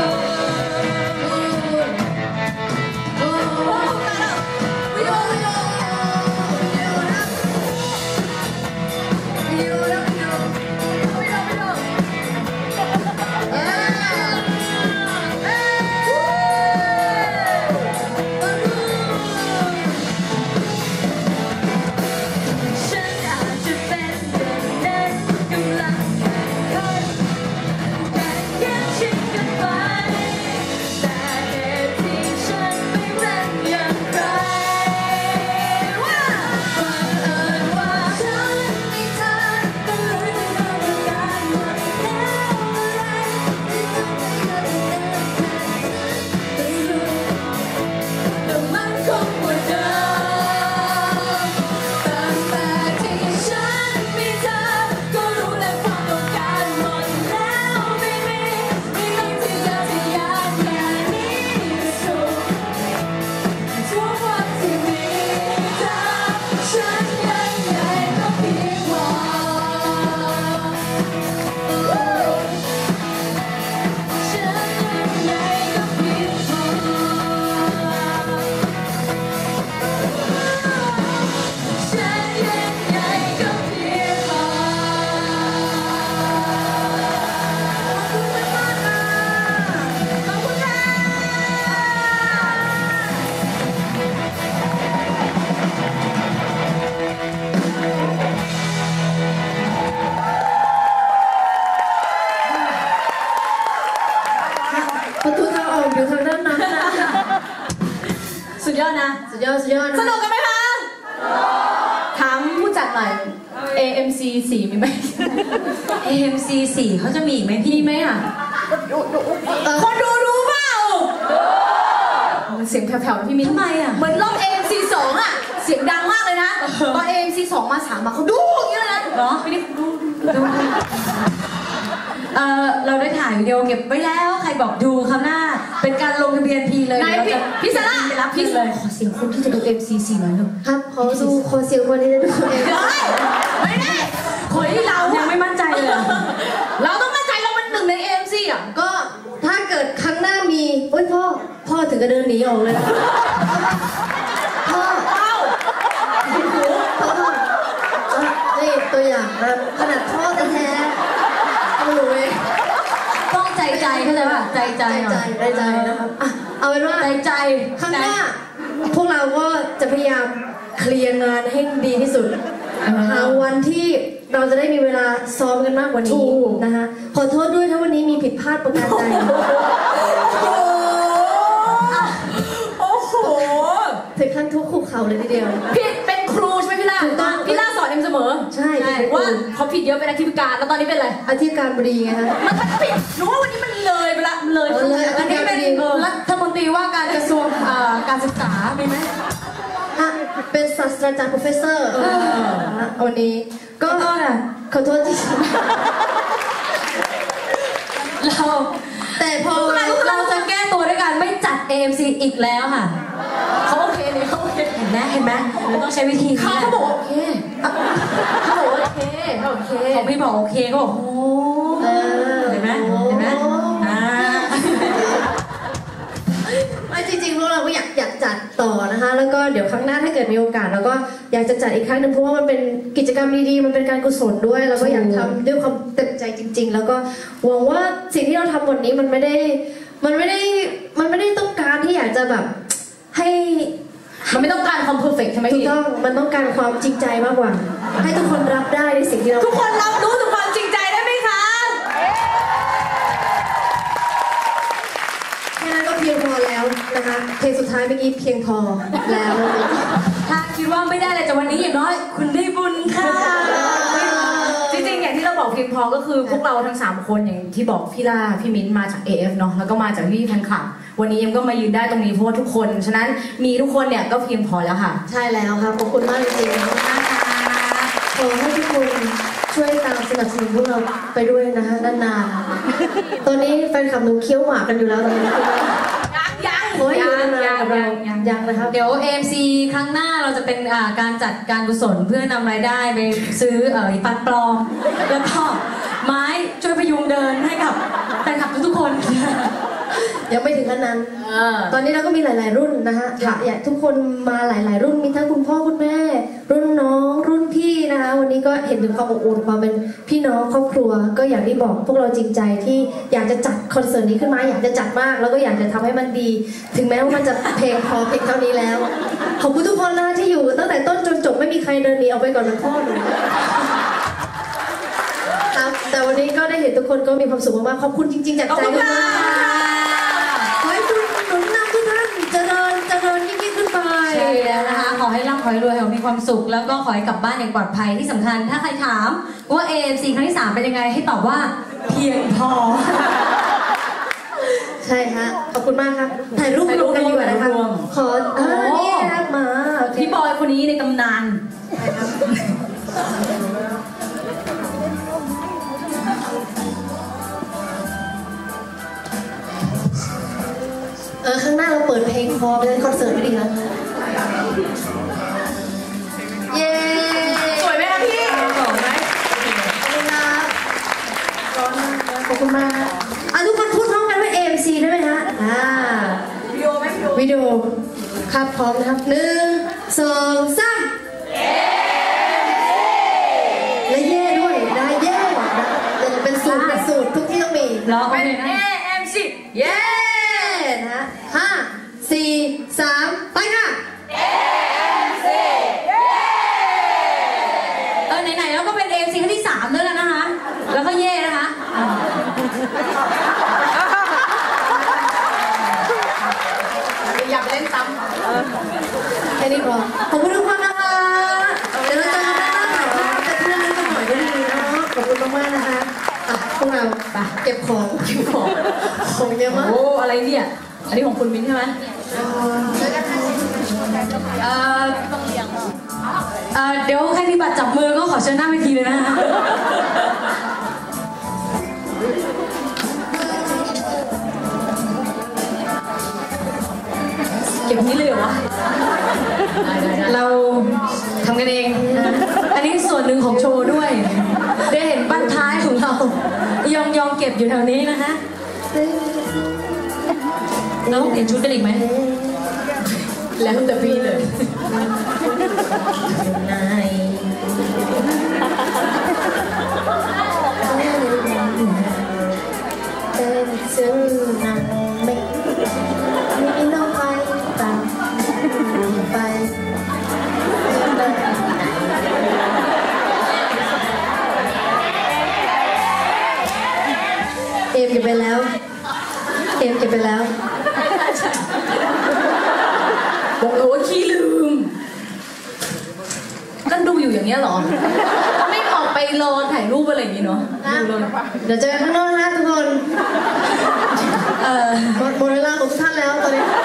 โอ้โอ้ตายแล้ววิโอวิโอวิโอนะวิโอวิโอวิโอวิโอเออเออฉันอาจจะเป็นเด็กเด็กกำลังแข่งขันแต่ยังชิงกันไปแต่เหตุที่ฉันไม่เป็นอย่างไรว่าบังเอิญว่าฉันมีเธอก็เลยต้องทำการหมดแล้วอะไรที่ทำให้เธอได้แต่สุดแต่มันคงเหมือนเดิมตั้งแต่ที่ฉันมีเธอก็รู้และความต้องการหมดแล้วไม่มีไม่ต้องที่จะทะยานแค่นี้ก็สุขทุกวันที่มีเธอฉันยังไงก็เพียงพอฉันยังไงก็เพียงพอฉันยังไงก็เพียงพอขอบคุณมากค่ะประตูทางออกอยู่ทางด้านนั้นนะสุดยอดนะสุดยอดสุดยอดสนะนุกกันไหมคะ ถามผู้จัดหน่อย เอ เอ็ม ซี สี่มีไหมเอ็ม ซี สี่เขาจะมีอีกไหมพี่มีไหมอ่ะ คนดูรู้เปล่ามันเสียงแผ่วๆพี่มิ้นทำไมอ่ะเหมือนรอบ เอ เอ็ม ซี สองอ่ะ เสียงดังมากเลยนะ ตอน เอ เอ็ม ซี สองมาสามมาเขาดูอย่างนี้เลยนะเหรอไม่ได้ดูดูเออเราได้ถ่ายวิดีโอเก็บไว้แล้วใครบอกดูคราวหน้า เป็นการลงทะเบียนพีเลยไหนเดี๋ยวพี่เรจะพี่ซาร่าไปรับพี่พี่เลยขอเสียงคนที่จะดู เอ็ม ซี สี่หน่อยเถอะครับขอสู้ขอเสียงคนนี้จะดูเองได้ไม่ได้คนที่เรายังไม่มั่นใจเลยเราต้องมั่นใจเราเป็นหนึ่งใน เอ็ม ซี อ่ะก็ถ้าเกิดครั้งหน้ามีโอ้ยพ่อพ่อถึงกับเดินหนีออกเลยนะพ่อเอ้าพ่อนี่ตัวอย่างนะขนาดพ่อแท้ๆเอาอยู่เองต้องใจใจเข้าใจป่ะใจใจใจหใจน่อยใจใจนะครับอ่ะเอาเป็นว่าใจใจครั้งหน้าพวกเราก็จะพยายามเคลียร์งานให้ดีที่สุดหาวันที่เราจะได้มีเวลาซ้อมกันมากกว่านี้นะคะขอโทษด้วยถ้าวันนี้มีผิดพลาดประการใดโอ้โหถึงขั้นทุกขุกเข่าเลยทีเดียวพี่เป็นครูใช่ไหมพี่ล่าถูกต้องพี่ล่าสอนเอ็มเสมอใช่เป็นครูว่าเขาผิดเยอะเป็นอธิการแล้วตอนนี้เป็นอะไรอธิการบดีไงคะมันทัดผิดหนูว่าวันนี้มันเลยไปละมันเลยเอาเลยอันนี้เป็นอธิการบดีเออรัฐมนตรีว่าการกระทรวงเอ่อการศึกษามีไหมอ่ะเป็นศาสตราจารย์ professor นะวันนี้ก็ก็อ่ะขอโทษที่เราแต่พอเราจะแก้ตัวด้วยการไม่จัด เอ เอ็ม ซี อีกแล้วค่ะเขาโอเคเลยเขาโอเคเห็นไหมเห็นไหมเราต้องใช้วิธีนี้เขาแหละเขาบอกโอเคเขาบอกโอเคเขาโอเคเขาไม่บอกโอเคก็บอกโอ้เออเห็นไหมเห็นไหมอ่าไม่จริงๆพวกเราก็อยากอยากจัดต่อนะคะ แล้วก็เดี๋ยวครั้งหน้าถ้าเกิดมีโอกาสเราก็อยากจะจัดอีกครั้งหนึ่งเพราะว่ามันเป็นกิจกรรมดีๆมันเป็นการกุศลด้วยแล้วก็อยากทำด้วยความเต็มใจจริง ๆ แล้วก็หวังว่าสิ่งที่เราทำวันนี้มันไม่ได้มันไม่ได้มันไม่ได้ต้องการที่อยากจะแบบให้มันไม่ต้องการความเพอร์เฟกต์ใช่ไหมถูกพี่ต้องมันต้องการความจริงใจมากกว่า ให้ทุกคนรับได้ในสิ่งที่เราทุกคนรับรู้ถึงความจริงใจได้ไหมคะแค่นั้นก็เพียงพอแล้วนะคะเพลงสุดท้ายเมื่อกี้เพียงพอแล้วถ้าคิดว่าไม่ได้อะไรจากวันนี้อย่างน้อย คุณได้บุญค่ะจริงๆอย่างที่เราบอกเพียงพอก็คือพวกเราทั้งสามคนอย่างที่บอกพี่ล่าพี่มิ้นมาจาก เอ เอฟ เนาะแล้วก็มาจากพี่แฟนคลับวันนี้เอ็มก็มายืนได้ตรงนี้เพราะว่าทุกคนฉะนั้นมีทุกคนเนี่ยก็เพียงพอแล้วค่ะใช่แล้วครับขอบคุณมากจริงๆขอให้ทุกคนช่วยตามสนับสนุนพวกเราไปด้วยนะฮะนานๆตอนนี้แฟนคลับหนูเคี้ยวหมากกันอยู่แล้วตอนนี้ยังยังโอ้ยอยู่นานๆกับเรายังนะครับเดี๋ยว เอ เอ็ม ซี ครั้งหน้าเราจะเป็นอ่าการจัดการกุศลเพื่อนำรายได้ไปซื้อเอ่อปัดปลอม แล้วก็ไม้ช่วยพยุงเดินให้กับแฟนคลับทุกๆคนยังไม่ถึงขั้นนั้นเออตอนนี้เราก็มีหลาย ๆ รุ่นนะฮะอยากอยากทุกคนมาหลาย ๆ รุ่นมีทั้งคุณพ่อคุณแม่ รุ่นน้องรุ่นพี่นะคะวันนี้ก็เห็นถึงความอบอุ่นความเป็นพี่น้องครอบครัว ก็อย่างที่บอกพวกเราจริงใจที่อยากจะจัดคอนเสิร์ตนี้ขึ้นมาอยากจะจัดมาก แล้วก็อยากจะทำให้มันดี ถึงแม้ว่ามันจะเพลงพอเพลงเท่านี้แล้วขอบคุณทุกคนนะที่อยู่ตั้งแต่ต้นจนจบไม่มีใครเดินหนีออกไปก่อนนะพ่อหนูครับแต่วันนี้ก็ได้เห็นทุกคนก็มีความสุขมากๆขอบคุณจริง ๆ จากใจมากๆขอให้คุณหนุนนำทุกท่านเจริญเจริญยิ่งๆขึ้นไปใช่แล้วนะคะ ขอให้ร่ำขอให้รวยขอให้มีความสุข แล้วก็ขอให้กลับบ้านอย่างปลอดภัยที่สำคัญ ถ้าใครถามว่า เอ เอ็ม ซี ครั้งที่สามเป็นยังไงให้ตอบว่าเพียงพอใช่ฮะขอบคุณมากครับถ่ายรูปรวมกันดีกว่านะคะขอเออนี่นะครับมาโอเคพี่บอยคนนี้ในตำนานเออข้างหน้าเราเปิดเพลงพอไปเลยคอนเสิร์ตไม่ดีนะเย้สวยไหมคะพี่สวยไหมขอบคุณครับร้อนมากขอบคุณมากอ่ะทุกคนพูดพร้อมกันว่า เอ เอ็ม ซี ได้ไหมฮะอ่าวิดีโอไหมวิดีโอวิดีโอครับพร้อมนะครับหนึ่งสองสามและเย่ด้วยได้เย่นะเป็นสูตรเป็นสูตรทุกที่ต้องมีร้องไปเป็นเลยนะเอ เอ็ม ซีเย่นะฮะห้าสี่สามไปค่ะเออไหนๆแล้วก็เป็น เอ เอ็ม ซี ครั้งที่สามด้วยแล้วนะคะ แล้วก็เย่นะคะอ่าอยากเล่นซ้ำแค่นี้พอขอบคุณทุกคนนะคะเดี๋ยวเราเจอกันด้านหน้าค่ะแต่เพื่อนนี้กันหน่อยก็ดีเนาะขอบคุณมากๆนะคะอ่ะพวกเราไปเก็บของเก็บของของเยอะมากโอ้ อะไรเนี่ย อันนี้ของคุณมิ้นใช่ไหมเจอกันค่ะเอ่อเอ่อเดี๋ยวใครมีบัตรจับมือก็ขอเชิญหน้าเวทีเลยนะคะเก็บนี้เลยเหรอวะเราทำกันเองนะอันนี้ส่วนหนึ่งของโชว์ด้วย ได้เห็นบ้านท้ายของเรา ยองยองเก็บอยู่แถวนี้นะคะเราต้องเปลี่ยนชุดกันอีกไหมแล้วแต่พี่เลยนายเป็นซึ่งนางไม่มีน้องไปตามไปเอมเก็บไปแล้วเอมเก็บไปแล้วบอกเลยว่าขี้ลืม ก็ดูอยู่อย่างเงี้ยเหรอ ไม่ออกไปรอถ่ายรูปอะไรอย่างงี้เนาะดูเลยเดี๋ยวเจอกันข้างนอกนะทุกคน เอ่อหมดเวลาของทุกท่านแล้วตอนนี้